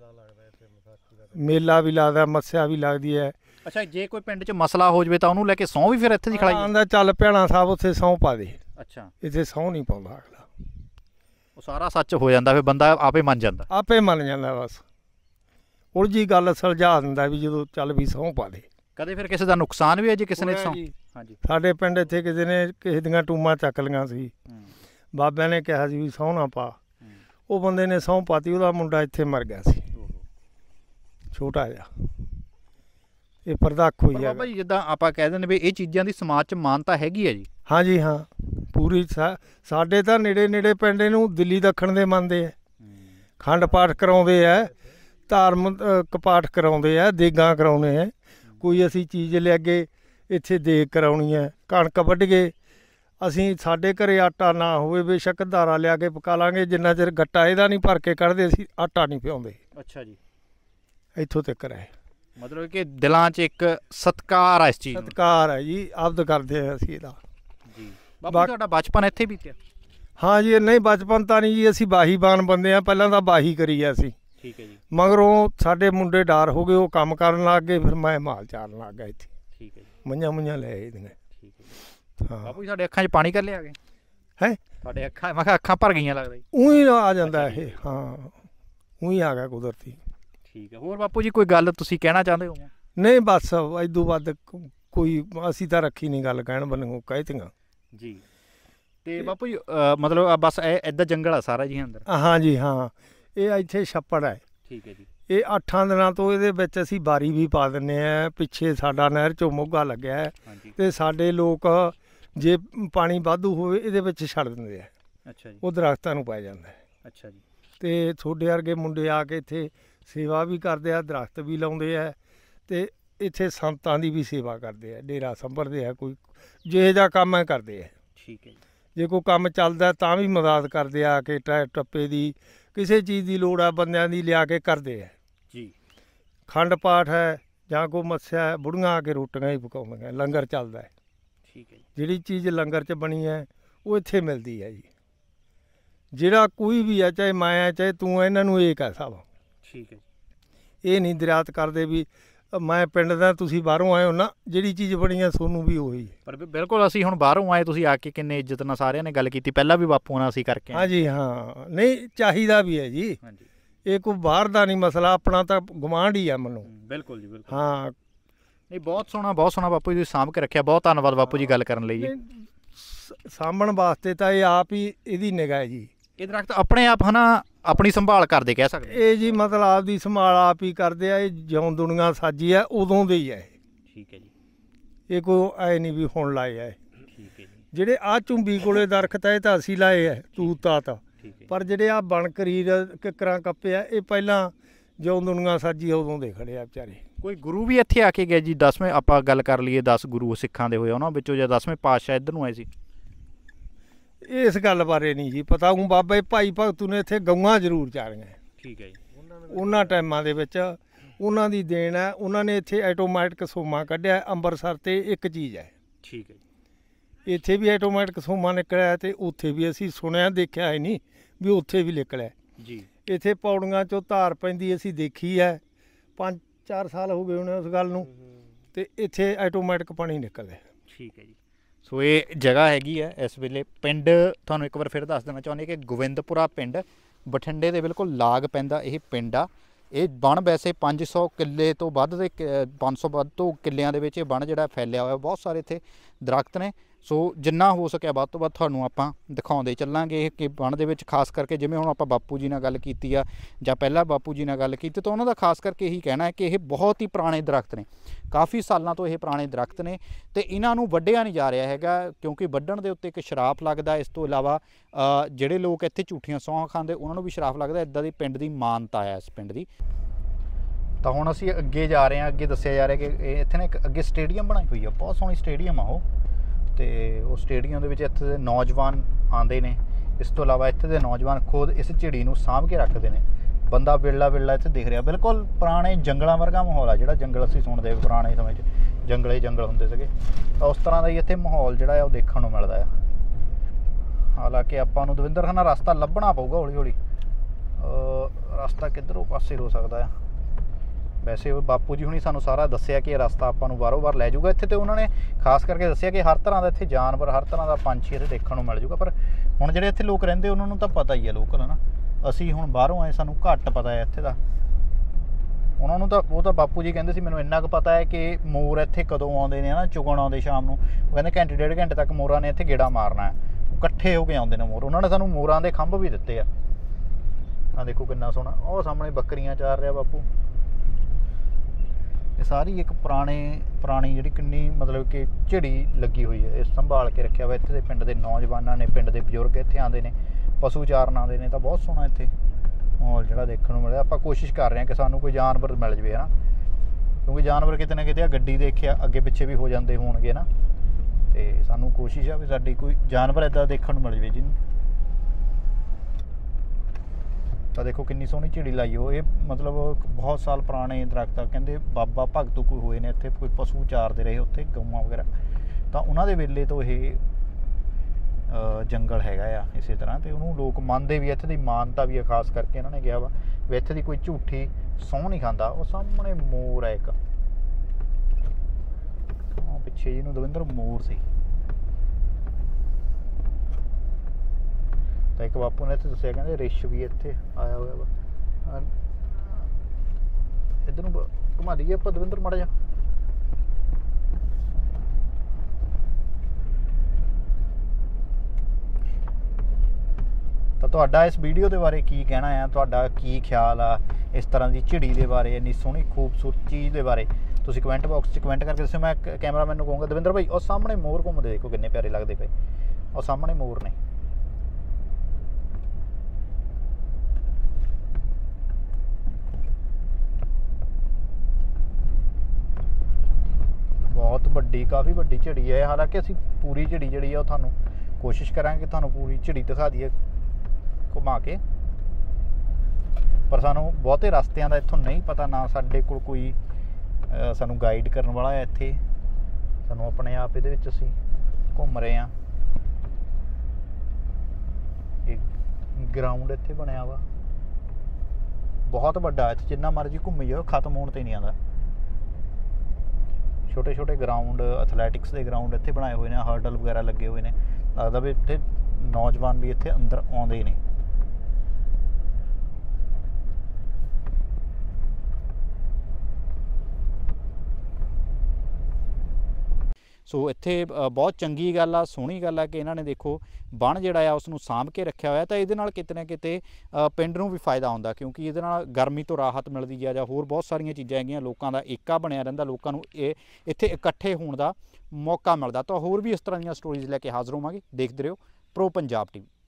ਮੇਲਾ ਵੀ ਲੱਗਦਾ, ਮੱਸਿਆ ਵੀ ਲੱਗਦੀ ਹੈ। ਅੱਛਾ, ਜੇ ਕੋਈ ਪਿੰਡ 'ਚ ਮਸਲਾ ਹੋ ਜਾਵੇ ਤਾਂ ਉਹਨੂੰ ਲੈ ਕੇ ਸੌਂ ਵੀ ਫਿਰ ਇੱਥੇ ਦੀ ਖੜਾਈ? ਆਂਦਾ ਚੱਲ ਭੈਣਾ ਸਾਹਿਬ ਉੱਥੇ ਸਹੁੰ ਪਾ ਦੇ, ਅੱਛਾ, ਇੱਥੇ ਸਹੁੰ ਨਹੀਂ ਪਾਉਂਦਾ ਅਗਲਾ। ਉਹ ਸਾਰਾ ਸੱਚ ਹੋ ਜਾਂਦਾ, ਫਿਰ ਬੰਦਾ ਆਪੇ ਮੰਨ ਜਾਂਦਾ? ਆਪੇ ਮੰਨ ਜਾਂਦਾ, ਬਸ ਉਲਝੀ ਗੱਲ ਸੁਲਝਾ ਦਿੰਦਾ ਵੀ ਜਦੋਂ ਚੱਲ ਵੀ ਸਹੁੰ ਪਾ ਦੇ। ਕਦੇ ਫਿਰ ਕਿਸੇ ਦਾ ਨੁਕਸਾਨ ਵੀ ਹੈ ਜੀ ਕਿਸੇ ਨੇ ਹੋਇਆ ਸੌਂ? ਜੀ। ਹਾਂਜੀ, ਸਾਡੇ ਪਿੰਡ ਇੱਥੇ ਕਿਸੇ ਨੇ ਕਿਸੇ ਦੀਆਂ ਟੂਮਾਂ ਚੱਕ ਲਈਆਂ ਸੀ, ਬਾਬਿਆਂ ਨੇ ਕਿਹਾ ਸੀ ਵੀ ਸਹੁੰ ਨਾ ਪਾ। ਉਹ ਬੰਦੇ ਨੇ ਸਹੁੰ ਪਾਤੀ, ਉਹਦਾ ਮੁੰਡਾ ਇੱਥੇ ਮਰ ਗਿਆ ਸੀ, ਛੋਟਾ ਜਿਹਾ। ਇਹ ਪਰਦਖ ਹੋਈ ਪਰ ਹੈ। ਬਾਬਾ ਜੀ ਜਿੱਦਾਂ ਆਪਾਂ ਕਹਿ ਦਿੰਦੇ ਵੀ ਇਹ ਚੀਜ਼ਾਂ ਦੀ ਸਮਾਜ 'ਚ ਮਾਨਤਾ ਹੈਗੀ ਹੈ ਜੀ? ਹਾਂਜੀ ਹਾਂ, ਪੂਰੀ ਸਾ- ਸਾਡੇ ਤਾਂ ਨੇੜੇ ਨੇੜੇ ਪਿੰਡ ਨੂੰ ਦਿੱਲੀ ਦੱਖਣ ਦੇ ਮੰਨਦੇ ਆ। ਖੰਡ ਪਾਠ ਕਰਾਉਂਦੇ ਆ, ਧਾਰਮ ਅ, ਕਪਾਠ ਕਰਾਉਂਦੇ ਆ, ਦੇਗਾਂ ਕਰਾਉਂਦੇ ਆ। ਕੋਈ ਅਸੀਂ ਚੀਜ਼ ਲੈ ਅੱਗੇ ਇੱਥੇ ਦੇਗ ਕਰਾਉਣੀ ਹੈ, ਕਣਕ ਵੱਢ ਕੇ ਅਸੀਂ, ਸਾਡੇ ਘਰੇ ਆਟਾ ਨਾ ਹੋਵੇ ਬੇਸ਼ੱਕ ਧਾਰਾ ਲਿਆ ਕੇ ਪਕਾ ਲਾਂਗੇ, ਜਿੰਨਾ ਚਿਰ ਗੱਟਾ ਇਹਦਾ ਨਹੀਂ ਭਰ ਕੇ ਕੱਢਦੇ ਅਸੀਂ ਆਟਾ ਨਹੀਂ ਪਿਆਉਂਦੇ। ਅੱਛਾ ਜੀ, ਇੱਥੋਂ ਤੱਕ ਹੈ। ਮਤਲਬ ਕਿ ਦਿਲਾਂ 'ਚ ਇੱਕ ਸਤਿਕਾਰ ਆ ਇਸ ਚੀਜ਼ ਨੂੰ? ਸਤਿਕਾਰ ਹੈ ਜੀ, ਆਬਦ ਕਰਦੇ ਆ ਅਸੀਂ ਇਹਦਾ ਜੀ। ਬਾਪੂ ਤੁਹਾਡਾ ਬਚਪਨ ਇੱਥੇ ਬੀਤਿਆ? ਹਾਂ ਜੀ, ਨਹੀਂ ਬਚਪਨ ਤਾਂ ਨਹੀਂ ਜੀ, ਅਸੀਂ ਬਾਹੀਬਾਨ ਬੰਦੇ ਆ, ਪਹਿਲਾਂ ਤਾਂ ਬਾਹੀ ਕਰੀ ਆ ਅਸੀਂ। ਠੀਕ ਹੈ ਜੀ, ਮਗਰੋਂ ਸਾਡੇ ਮੁੰਡੇ ਡਾਰ ਹੋ ਗਏ, ਉਹ ਕੰਮ ਕਰਨ ਲੱਗ ਗਏ, ਫਿਰ ਮੈਂ ਮਾਲ ਚਾਰਨ ਲੱਗ ਗਿਆ ਇੱਥੇ। ਠੀਕ ਹੈ ਜੀ, ਮੰਝਾਂ ਮੁੰਝਾਂ ਲੈ ਇਹਦੀਆਂ। ਠੀਕ ਹੈ ਜੀ। ਹਾਂ, ਬਾਪੂ ਜੀ ਸਾਡੇ ਅੱਖਾਂ 'ਚ ਪਾਣੀ ਕਰ ਲਿਆ ਗਏ? ਹੈਂ? ਤੁਹਾਡੇ ਅੱਖਾਂ, ਮੈਂ ਕਿਹਾ ਅੱਖਾਂ ਭਰ ਗਈਆਂ ਲੱਗਦਾ ਜੀ। ਉਹੀ ਆ ਜਾਂਦਾ ਇਹ, ਹਾਂ ਉਹੀ ਆ ਗਿਆ ਕੁਦਰਤੀ। ਠੀਕ ਹੈ, ਹੋਰ ਬਾਪੂ ਜੀ ਕੋਈ ਗੱਲ ਤੁਸੀਂ ਕਹਿਣਾ ਚਾਹੁੰਦੇ ਹੋ? ਨਹੀਂ ਬਸ ਇਦੋਂ ਵੱਧ ਕ- ਕੋਈ ਅਸੀਂ ਤਾਂ ਰੱਖੀ ਨਹੀਂ ਗੱਲ, ਕਹਿਣ ਬੰਨੂ ਕਹਿ ਤੀਆਂ ਜੀ। ਤੇ ਬਾਪੂ ਜੀ ਅ, ਮਤਲਬ ਆ ਬਸ ਇਹ ਇੱਦਾਂ ਜੰਗਲ ਆ ਸਾਰਾ ਜੀ ਅੰਦਰ? ਹਾਂ ਜੀ ਹਾਂ, ਇਹ ਇੱਥੇ ਛੱਪੜ ਹੈ। ਠੀਕ ਹੈ ਜੀ, ਇਹ ਅੱਠਾਂ ਦਿਨਾਂ ਤੋਂ ਇਹਦੇ ਵਿੱਚ ਅਸੀਂ ਬਾਰੀ ਵੀ ਪਾ ਦਿੰਦੇ ਆ। ਪਿੱਛੇ ਸਾਡਾ ਨਹਿਰ 'ਚੋਂ ਮੋਗਾ ਲੱਗਿਆ ਹੈ, ਹਾਂਜੀ, ਤੇ ਸਾਡੇ ਲੋਕ ਜੇ ਪਾਣੀ ਵਾਧੂ ਹੋਵੇ ਇਹਦੇ ਵਿੱਚ ਛੱਡ ਦਿੰਦੇ ਆ, ਅੱਛਾ ਜੀ, ਉਹ ਦਰਖਤਾਂ ਨੂੰ ਪੈ ਜਾਂਦਾ ਹੈ। ਅੱਛਾ ਜੀ। ਤੇ ਤੁਹਾਡੇ ਵਰਗੇ ਮੁੰਡੇ ਆ ਕੇ ਇੱਥੇ ਸੇਵਾ ਵੀ ਕਰਦੇ ਆ, ਦਰਖਤ ਵੀ ਲਾਉਂਦੇ ਆ ਤੇ ਇੱਥੇ ਸੰਤਾਂ ਦੀ ਵੀ ਸੇਵਾ ਕਰਦੇ ਆ, ਡੇਰਾ ਸੰਭਰਦੇ ਆ, ਕੋਈ ਜਿਹੋ ਜਿਹਾ ਕੰਮ ਹੈ ਕਰਦੇ ਆ। ਠੀਕ ਹੈ ਜੀ। ਜੇ ਕੋਈ ਕੰਮ ਚੱਲਦਾ ਤਾਂ ਵੀ ਮਦਦ ਕਰਦੇ ਆ ਕਿ ਟੈ ਟੱਪੇ ਦੀ ਕਿਸੇ ਚੀਜ਼ ਦੀ ਲੋੜ ਆ ਬੰਦਿਆਂ ਦੀ ਲਿਆ ਕੇ ਕਰਦੇ ਆ ਜੀ। ਖੰਡ ਪਾਠ ਹੈ ਜਾਂ ਕੋਈ ਮੱਸਿਆ ਹੈ, ਬੁੜੀਆਂ ਆ ਕੇ ਰੋਟੀਆਂ ਹੀ ਪਕਾਉਂਦੀਆਂ, ਲੰਗਰ ਚੱਲਦਾ ਹੈ। ਠੀਕ ਹੈ ਜੀ। ਜਿਹੜੀ ਚੀਜ਼ ਲੰਗਰ 'ਚ ਬਣੀ ਹੈ ਉਹ ਇੱਥੇ ਮਿਲਦੀ ਹੈ ਜੀ। ਜਿਹੜਾ ਕੋਈ ਵੀ ਆ, ਚਾਹੇ ਮੈਂ ਆ ਚਾਹੇ ਤੂੰ ਆ, ਇਹਨਾਂ ਨੂੰ ਇਹ ਕਹਿ ਸਭ। ਠੀਕ ਹੈ ਜੀ। ਇਹ ਨਹੀਂ ਦਰਿਆਤ ਕਰਦੇ ਵੀ ਅ, ਮੈਂ ਪਿੰਡ ਦਾ ਤੁਸੀਂ ਬਾਹਰੋਂ ਆਏ ਹੋ ਨਾ, ਜਿਹੜੀ ਚੀਜ਼ ਬਣੀ ਹੈ ਤੁਹਾਨੂੰ ਵੀ ਉਹੀ ਹੈ। ਪਰ ਵੀ ਬਿਲਕੁਲ ਅਸੀਂ ਹੁਣ ਬਾਹਰੋਂ ਆਏ, ਤੁਸੀਂ ਆ ਕੇ ਕਿੰਨੇ ਇੱਜ਼ਤ ਨਾਲ ਸਾਰਿਆਂ ਨੇ ਗੱਲ ਕੀਤੀ, ਪਹਿਲਾਂ ਵੀ ਬਾਪੂ ਨਾਲ ਅਸੀਂ ਕਰਕੇ ਆਏ। ਹਾਂਜੀ ਹਾਂ, ਨਹੀਂ ਚਾਹੀਦਾ ਵੀ ਹੈ ਜੀ। ਹਾਂਜੀ ਇਹ ਕੋਈ ਬਾਹਰ ਦਾ ਨਹੀਂ ਮਸਲਾ, ਆਪਣਾ ਤਾਂ ਗੁਆਂਢ ਹੀ ਆ ਮੈਨੂੰ। ਬਿਲਕੁਲ ਜੀ ਬਿਲਕੁਲ। ਹਾਂ ਨਹੀਂ ਬਹੁਤ ਸੋਹਣਾ ਬਹੁਤ ਸੋਹਣਾ ਬਾਪੂ ਜੀ, ਤੁਸੀਂ ਸਾਂਭ ਕੇ ਰੱਖਿਆ। ਬਹੁਤ ਧੰਨਵਾਦ ਬਾਪੂ ਜੀ ਗੱਲ ਕਰਨ ਲਈ ਜੀ। ਨਹੀਂ, ਸ- ਸਾਂਭਣ ਵਾਸਤੇ ਤਾਂ ਇਹ ਆਪ ਹੀ ਇਹਦੀ ਨਿਗਾਹ ਹੈ ਜੀ। ਇਹ ਦਰਖਤ ਆਪਣੇ ਆਪ ਹਨਾ ਆਪਣੀ ਸੰਭਾਲ ਕਰਦੇ ਕਹਿ ਸਕਦੇ। ਇਹ ਜੀ ਮਤਲਬ ਆਪਦੀ ਸੰਭਾਲ ਆਪ ਹੀ ਕਰਦੇ ਆ। ਇਹ ਜਿਉਂ ਦੁਨੀਆ ਸਾਜੀ ਆ ਉਦੋਂ ਦੇ ਹੀ ਆ ਇਹ। ਠੀਕ ਹੈ ਜੀ। ਇਹ ਕੋਈ ਐ ਨਹੀਂ ਵੀ ਹੁਣ ਲਾਏ ਆ ਇਹ। ਠੀਕ ਹੈ ਜੀ। ਜਿਹੜੇ ਆ ਝੁੰਬੀ ਕੋਲੇ ਦਰਖਤ ਆ ਇਹ ਤਾਂ ਅਸੀਂ ਲਾਏ ਆ ਤੂਤਾ ਤਾਂ, ਠੀਕ ਹੈ। ਪਰ ਜਿਹੜੇ ਆ ਬਣ ਕਰੀਰ ਕਿੱਕਰਾਂ ਕੱਪੇ ਆ ਇਹ ਪਹਿਲਾਂ ਜਿਉਂ ਦੁਨੀਆ ਸਾਜੀ ਆ ਉਦੋਂ ਦੇ ਖੜੇ ਆ ਵਿਚਾਰੇ। ਕੋਈ ਗੁਰੂ ਵੀ ਇੱਥੇ ਆ ਕੇ ਗਏ ਜੀ? ਦਸਵੇਂ ਆਪਾਂ ਗੱਲ ਕਰ ਲਈਏ, ਦਸ ਗੁਰੂ ਸਿੱਖਾਂ ਦੇ ਹੋਏ, ਉਹਨਾਂ ਵਿੱਚੋਂ ਜਾਂ ਦਸਵੇਂ ਪਾਤਸ਼ਾਹ ਇੱਧਰ ਨੂੰ ਆਏ ਸੀ? ਇਸ ਗੱਲ ਬਾਰੇ ਨਹੀਂ ਜੀ ਪਤਾ। ਹੂੰ ਬਾਬਾ ਭਾਈ ਭਗਤੂ ਨੇ ਇੱਥੇ ਗਊਆਂ ਜ਼ਰੂਰ ਚਾਰੀਆਂ। ਠੀਕ ਹੈ ਜੀ। ਉਹਨਾਂ ਟਾਈਮਾਂ ਦੇ ਵਿੱਚ ਉਹਨਾਂ ਦੀ ਦੇਣ ਹੈ। ਉਹਨਾਂ ਨੇ ਇੱਥੇ ਆਟੋਮੈਟਿਕ ਸੋਮਾ ਕੱਢਿਆ ਅੰਮ੍ਰਿਤਸਰ ਤੇ ਇੱਕ ਚੀਜ਼ ਹੈ। ਠੀਕ ਹੈ ਜੀ। ਇੱਥੇ ਵੀ ਆਟੋਮੈਟਿਕ ਸੋਮਾ ਨਿਕਲਿਆ ਤੇ ਉੱਥੇ ਵੀ ਅਸੀਂ ਸੁਣਿਆ ਦੇਖਿਆ ਹੈ ਨਹੀਂ ਵੀ ਉੱਥੇ ਵੀ ਨਿਕਲਿਆ ਜੀ। ਇੱਥੇ ਪੌੜੀਆਂ 'ਚੋਂ ਧਾਰ ਪੈਂਦੀ ਅਸੀਂ ਦੇਖੀ ਹੈ। ਪੰਜ ਚਾਰ ਸਾਲ ਹੋ ਗਏ ਹੋਣੇ ਉਸ ਗੱਲ ਨੂੰ, ਤੇ ਇੱਥੇ ਆਟੋਮੈਟਿਕ ਪਾਣੀ ਨਿਕਲਦਾ। ਠੀਕ ਹੈ ਜੀ। ਸੋ ਇਹ ਜਗ੍ਹਾ ਹੈਗੀ ਹੈ ਇਸ ਵੇਲੇ। ਪਿੰਡ ਤੁਹਾਨੂੰ ਇੱਕ ਵਾਰ ਫਿਰ ਦੱਸ ਦੇਣਾ ਚਾਹੁੰਦੇ ਕਿ ਗੋਬਿੰਦਪੁਰਾ ਪਿੰਡ ਬਠਿੰਡੇ ਦੇ ਬਿਲਕੁਲ ਲਾਗ ਪੈਂਦਾ ਇਹ ਪਿੰਡ ਆ। ਇਹ ਬਣ ਵੈਸੇ ਪੰਜ ਸੌ ਕਿੱਲੇ ਤੋਂ ਵੱਧ ਦੇ ਪੰਜ ਸੌ ਵੱਧ ਤੋਂ ਕਿੱਲਿਆਂ ਦੇ ਵਿੱਚ ਇਹ ਬਣ ਜਿਹੜਾ ਫੈਲਿਆ ਹੋਇਆ। ਬਹੁਤ ਸਾਰੇ ਇੱਥੇ ਦਰਖਤ ਨੇ। ਸੋ ਜਿੰਨਾ ਹੋ ਸਕਿਆ ਵੱਧ ਤੋਂ ਵੱਧ ਤੁਹਾਨੂੰ ਆਪਾਂ ਦਿਖਾਉਂਦੇ ਚੱਲਾਂਗੇ ਕਿ ਬਣ ਦੇ ਵਿੱਚ ਖਾਸ ਕਰਕੇ ਜਿਵੇਂ ਹੁਣ ਆਪਾਂ ਬਾਪੂ ਜੀ ਨਾਲ ਗੱਲ ਕੀਤੀ ਆ ਜਾਂ ਪਹਿਲਾਂ ਬਾਪੂ ਜੀ ਨਾਲ ਗੱਲ ਕੀਤੀ, ਤਾਂ ਉਹਨਾਂ ਦਾ ਖਾਸ ਕਰਕੇ ਇਹੀ ਕਹਿਣਾ ਹੈ ਕਿ ਇਹ ਬਹੁਤ ਹੀ ਪੁਰਾਣੇ ਦਰਖਤ ਨੇ। ਕਾਫੀ ਸਾਲਾਂ ਤੋਂ ਇਹ ਪੁਰਾਣੇ ਦਰਖਤ ਨੇ ਤੇ ਇਹਨਾਂ ਨੂੰ ਵੱਢਿਆ ਨਹੀਂ ਜਾ ਰਿਹਾ ਹੈਗਾ, ਕਿਉਂਕਿ ਵੱਢਣ ਦੇ ਉੱਤੇ ਇੱਕ ਸ਼ਰਾਪ ਲੱਗਦਾ। ਇਸ ਤੋਂ ਇਲਾਵਾ ਜਿਹੜੇ ਲੋਕ ਇੱਥੇ ਝੂਠੀਆਂ ਸੌਂਹਾਂ ਖਾਂਦੇ ਉਹਨਾਂ ਨੂੰ ਵੀ ਸ਼ਰਾਪ ਲੱਗਦਾ। ਇੱਦਾਂ ਦੀ ਪਿੰਡ ਦੀ ਮਾਨਤਾ ਹੈ ਇਸ ਪਿੰਡ ਦੀ। ਤਾਂ ਹੁਣ ਅਸੀਂ ਅੱਗੇ ਜਾ ਰਹੇ ਹਾਂ। ਅੱਗੇ ਦੱਸਿਆ ਜਾ ਰਿਹਾ ਕਿ ਇਹ ਇੱਥੇ ਨਾ ਇੱਕ ਅੱਗੇ ਸਟੇਡੀਅਮ ਬਣਾਈ ਹੋਈ ਆ, ਬਹੁਤ ਸੋਹਣੀ ਸਟੇਡੀਅਮ ਆ ਉਹ। ਤੇ ਉਹ ਸਟੇਡੀਅਮ ਦੇ ਵਿੱਚ ਇੱਥੇ ਦੇ ਨੌਜਵਾਨ ਆਉਂਦੇ ਨੇ। ਇਸ ਤੋਂ ਇਲਾਵਾ ਇੱਥੇ ਦੇ ਨੌਜਵਾਨ ਖੁਦ ਇਸ ਝਿੜੀ ਨੂੰ ਸਾਂਭ ਕੇ ਰੱਖਦੇ ਨੇ। ਬੰਦਾ ਵਿਰਲਾ ਵਿਰਲਾ ਇੱਥੇ ਦਿਖ ਰਿਹਾ। ਬਿਲਕੁਲ ਪੁਰਾਣੇ ਜੰਗਲਾਂ ਵਰਗਾ ਮਾਹੌਲ ਆ। ਜਿਹੜਾ ਜੰਗਲ ਅਸੀਂ ਸੁਣਦੇ ਪੁਰਾਣੇ ਸਮੇਂ 'ਚ ਜੰਗਲੇ ਜੰਗਲ ਹੁੰਦੇ ਸੀਗੇ, ਤਾਂ ਉਸ ਤਰ੍ਹਾਂ ਦਾ ਹੀ ਇੱਥੇ ਮਾਹੌਲ ਜਿਹੜਾ ਆ ਉਹ ਦੇਖਣ ਨੂੰ ਮਿਲਦਾ ਆ। ਹਾਲਾਂਕਿ ਆਪਾਂ ਨੂੰ ਦਵਿੰਦਰ ਖਾਨਾ ਰਸਤਾ ਲੱਭਣਾ ਪਊਗਾ ਹੌਲੀ ਹੌਲੀ। ਰਸਤਾ ਕਿੱਧਰੋਂ ਪਾਸੇ ਹੋ ਸਕਦਾ ਆ? ਵੈਸੇ ਬਾਪੂ ਜੀ ਹੁਣੀ ਸਾਨੂੰ ਸਾਰਾ ਦੱਸਿਆ ਕਿ ਇਹ ਰਸਤਾ ਆਪਾਂ ਨੂੰ ਬਾਰੋ ਬਾਰ ਲੈ ਜਾਊਗਾ ਇੱਥੇ। ਤੇ ਉਹਨਾਂ ਨੇ ਖਾਸ ਕਰਕੇ ਦੱਸਿਆ ਕਿ ਹਰ ਤਰ੍ਹਾਂ ਦਾ ਇੱਥੇ ਜਾਨਵਰ, ਹਰ ਤਰ੍ਹਾਂ ਦਾ ਪੰਛੀ ਇੱਥੇ ਦੇਖਣ ਨੂੰ ਮਿਲ ਜਾਊਗਾ। ਪਰ ਹੁਣ ਜਿਹੜੇ ਇੱਥੇ ਲੋਕ ਰਹਿੰਦੇ ਉਹਨਾਂ ਨੂੰ ਤਾਂ ਪਤਾ ਹੀ ਆ ਲੋਕਲ ਹੈ ਨਾ। ਅਸੀਂ ਹੁਣ ਬਾਹਰੋਂ ਆਏ, ਸਾਨੂੰ ਘੱਟ ਪਤਾ ਹੈ ਇੱਥੇ ਦਾ। ਉਹਨਾਂ ਨੂੰ ਤਾਂ ਉਹ ਤਾਂ ਬਾਪੂ ਜੀ ਕਹਿੰਦੇ ਸੀ ਮੈਨੂੰ ਇੰਨਾ ਕੁ ਪਤਾ ਹੈ ਕਿ ਮੋਰ ਇੱਥੇ ਕਦੋਂ ਆਉਂਦੇ ਨੇ ਨਾ, ਚੁਗਣ ਆਉਂਦੇ ਸ਼ਾਮ ਨੂੰ। ਉਹ ਕਹਿੰਦੇ ਘੰਟੇ ਡੇਢ ਘੰਟੇ ਤੱਕ ਮੋਰਾਂ ਨੇ ਇੱਥੇ ਗੇੜਾ ਮਾਰਨਾ ਹੈ। ਉਹ ਇਕੱਠੇ ਹੋ ਕੇ ਆਉਂਦੇ ਨੇ ਮੋਰ। ਉਹਨਾਂ ਨੇ ਸਾਨੂੰ ਮੋਰਾਂ ਦੇ ਖੰਭ ਵੀ ਦਿੱਤੇ ਆ। ਆ ਦੇਖੋ ਕਿੰਨਾ ਸੋਹਣਾ। ਉਹ ਸਾਹਮਣੇ ਬੱਕਰੀਆਂ ਚਾਰ ਰਿਹਾ ਬਾਪੂ। ਇਹ ਸਾਰੀ ਇੱਕ ਪੁਰਾਣੇ ਪੁਰਾਣੀ ਜਿਹੜੀ ਕਿੰਨੀ ਮਤਲਬ ਕਿ ਝਿੜੀ ਲੱਗੀ ਹੋਈ ਹੈ, ਇਹ ਸੰਭਾਲ ਕੇ ਰੱਖਿਆ ਵਾ। ਇੱਥੇ ਦੇ ਪਿੰਡ ਦੇ ਨੌਜਵਾਨਾਂ ਨੇ, ਪਿੰਡ ਦੇ ਬਜ਼ੁਰਗ ਇੱਥੇ ਆਉਂਦੇ ਨੇ, ਪਸ਼ੂ ਚਾਰਨ ਆਉਂਦੇ ਨੇ। ਤਾਂ ਬਹੁਤ ਸੋਹਣਾ ਇੱਥੇ ਮਾਹੌਲ ਜਿਹੜਾ ਦੇਖਣ ਨੂੰ ਮਿਲਿਆ। ਆਪਾਂ ਕੋਸ਼ਿਸ਼ ਕਰ ਰਹੇ ਹਾਂ ਕਿ ਸਾਨੂੰ ਕੋਈ ਜਾਨਵਰ ਮਿਲ ਜਾਵੇ ਹੈ ਨਾ, ਕਿਉਂਕਿ ਜਾਨਵਰ ਕਿਤੇ ਨਾ ਕਿਤੇ ਆ ਗੱਡੀ ਦੇਖਿਆ ਅੱਗੇ ਪਿੱਛੇ ਵੀ ਹੋ ਜਾਂਦੇ ਹੋਣਗੇ ਨਾ। ਤੇ ਸਾਨੂੰ ਕੋਸ਼ਿਸ਼ ਆ ਵੀ ਸਾਡੀ ਕੋਈ ਜਾਨਵਰ ਇੱਦਾਂ ਦੇਖਣ ਨੂੰ ਮਿਲ ਜਾਵੇ ਜਿਹਨੂੰ। ਤਾਂ ਦੇਖੋ ਕਿੰਨੀ ਸੋਹਣੀ ਝਿੜੀ ਲਾਈ ਉਹ। ਇਹ ਮਤਲਬ ਬਹੁਤ ਸਾਲ ਪੁਰਾਣੇ ਦਰਖਤ ਆ। ਕਹਿੰਦੇ ਬਾਬਾ ਭਗਤੂ ਕੋਈ ਹੋਏ ਨੇ ਇੱਥੇ, ਕੋਈ ਪਸ਼ੂ ਚਾਰਦੇ ਰਹੇ ਉੱਥੇ, ਗਊਆਂ ਵਗੈਰਾ। ਤਾਂ ਉਹਨਾਂ ਦੇ ਵੇਲੇ ਤੋਂ ਇਹ ਜੰਗਲ ਹੈਗਾ ਆ ਇਸੇ ਤਰ੍ਹਾਂ। ਤੇ ਉਹਨੂੰ ਲੋਕ ਮੰਨਦੇ ਵੀ, ਇੱਥੇ ਦੀ ਮਾਨਤਾ ਵੀ ਆ। ਖਾਸ ਕਰਕੇ ਇਹਨਾਂ ਨੇ ਕਿਹਾ ਵਾ ਵੀ ਇੱਥੇ ਦੀ ਕੋਈ ਝੂਠੀ ਸਹੁੰ ਨਹੀਂ ਖਾਂਦਾ। ਉਹ ਸਾਹਮਣੇ ਮੋਰ ਆ ਇੱਕ, ਉਹ ਪਿੱਛੇ ਜਿਹਨੂੰ ਦਵਿੰਦਰ ਮੋਰ ਸੀ। ਤਾਂ ਇੱਕ ਬਾਪੂ ਨੇ ਇੱਥੇ ਦੱਸਿਆ ਕਹਿੰਦੇ ਰਿਛ ਵੀ ਇੱਥੇ ਆਇਆ ਹੋਇਆ ਵਾ। ਇੱਧਰ ਨੂੰ ਘੁਮਾ ਦਈਏ ਆਪਾਂ ਦਵਿੰਦਰ ਮਾੜਾ ਜਿਹਾ। ਤਾਂ ਤੁਹਾਡਾ ਇਸ ਵੀਡੀਓ ਦੇ ਬਾਰੇ ਕੀ ਕਹਿਣਾ ਆ? ਤੁਹਾਡਾ ਕੀ ਖਿਆਲ ਆ ਇਸ ਤਰ੍ਹਾਂ ਦੀ ਝਿੜੀ ਦੇ ਬਾਰੇ, ਇੰਨੀ ਸੋਹਣੀ ਖੂਬਸੂਰਤ ਚੀਜ਼ ਦੇ ਬਾਰੇ? ਤੁਸੀਂ ਕਮੈਂਟ ਬਾਕਸ 'ਚ ਕਮੈਂਟ ਕਰਕੇ ਦੱਸਿਓ। ਮੈਂ ਕੈਮਰਾਮੈਨ ਨੂੰ ਕਹੂੰਗਾ ਦਵਿੰਦਰ ਭਾਈ ਉਹ ਸਾਹਮਣੇ ਮੋਰ ਘੁੰਮਦੇ ਦੇਖੋ ਕਿੰਨੇ ਪਿਆਰੇ ਲੱਗਦੇ ਪਏ। ਉਹ ਸਾਹਮਣੇ ਮੋਰ ਨੇ। ਵੱਡੀ ਕਾਫੀ ਵੱਡੀ ਝੜੀ ਹੈ। ਹਾਲਾਂਕਿ ਅਸੀਂ ਪੂਰੀ ਝੜੀ ਜਿਹੜੀ ਆ ਉਹ ਤੁਹਾਨੂੰ ਕੋਸ਼ਿਸ਼ ਕਰਾਂਗੇ ਤੁਹਾਨੂੰ ਪੂਰੀ ਝੜੀ ਦਿਖਾ ਦਈਏ ਘੁਮਾ ਕੇ, ਪਰ ਸਾਨੂੰ ਬਹੁਤੇ ਰਸਤਿਆਂ ਦਾ ਇੱਥੋਂ ਨਹੀਂ ਪਤਾ, ਨਾ ਸਾਡੇ ਕੋਲ ਕੋਈ ਅ, ਸਾਨੂੰ ਗਾਈਡ ਕਰਨ ਵਾਲਾ ਹੈ ਇੱਥੇ। ਸਾਨੂੰ ਆਪਣੇ ਆਪ ਇਹਦੇ ਵਿੱਚ ਅਸੀਂ ਘੁੰਮ ਰਹੇ ਹਾਂ। ਇਹ ਗਰਾਊਂਡ ਇੱਥੇ ਬਣਿਆ ਵਾ ਬਹੁਤ ਵੱਡਾ, ਇੱਥੇ ਜਿੰਨਾ ਮਰਜ਼ੀ ਘੁੰਮੀ ਜਾਓ ਖਤਮ ਹੋਣ ਤੇ ਨਹੀਂ ਆਉਂਦਾ। ਛੋਟੇ ਛੋਟੇ ਗਰਾਊਂਡ, ਐਥਲੈਟਿਕਸ ਦੇ ਗਰਾਊਂਡ ਇੱਥੇ ਬਣਾਏ ਹੋਏ ਨੇ, ਹਰਡਲ ਵਗੈਰਾ ਲੱਗੇ ਹੋਏ ਨੇ। ਲੱਗਦਾ ਵੀ ਇੱਥੇ ਨੌਜਵਾਨ ਵੀ ਇੱਥੇ ਅੰਦਰ ਆਉਂਦੇ ਨੇ। ਸੋ ਇੱਥੇ ਬਹੁਤ ਚੰਗੀ ਗੱਲ ਆ, ਸੋਹਣੀ ਗੱਲ ਆ ਕਿ ਇਹਨਾਂ ਨੇ ਦੇਖੋ ਬਣ ਜਿਹੜਾ ਆ ਉਸ ਨੂੰ ਸਾਂਭ ਕੇ ਰੱਖਿਆ ਹੋਇਆ। ਤਾਂ ਇਹਦੇ ਨਾਲ ਕਿਤੇ ਨਾ ਕਿਤੇ ਪਿੰਡ ਨੂੰ ਵੀ ਫਾਇਦਾ ਹੁੰਦਾ, ਕਿਉਂਕਿ ਇਹਦੇ ਨਾਲ ਗਰਮੀ ਤੋਂ ਰਾਹਤ ਮਿਲਦੀ ਆ ਜਾਂ ਹੋਰ ਬਹੁਤ ਸਾਰੀਆਂ ਚੀਜ਼ਾਂ ਹੈਗੀਆਂ। ਲੋਕਾਂ ਦਾ ਏਕਾ ਬਣਿਆ ਰਹਿੰਦਾ, ਲੋਕਾਂ ਨੂੰ ਇਹ ਇੱਥੇ ਇਕੱਠੇ ਹੋਣ ਦਾ ਮੌਕਾ ਮਿਲਦਾ। ਤਾਂ ਹੋਰ ਵੀ ਇਸ ਤਰ੍ਹਾਂ ਦੀਆਂ ਸਟੋਰੀਜ਼ ਲੈ ਕੇ ਹਾਜ਼ਰ ਹੋਵਾਂਗੇ। ਦੇਖਦੇ ਰਹੋ ਪ੍ਰੋ ਪੰਜਾਬ ਟੀਵੀ।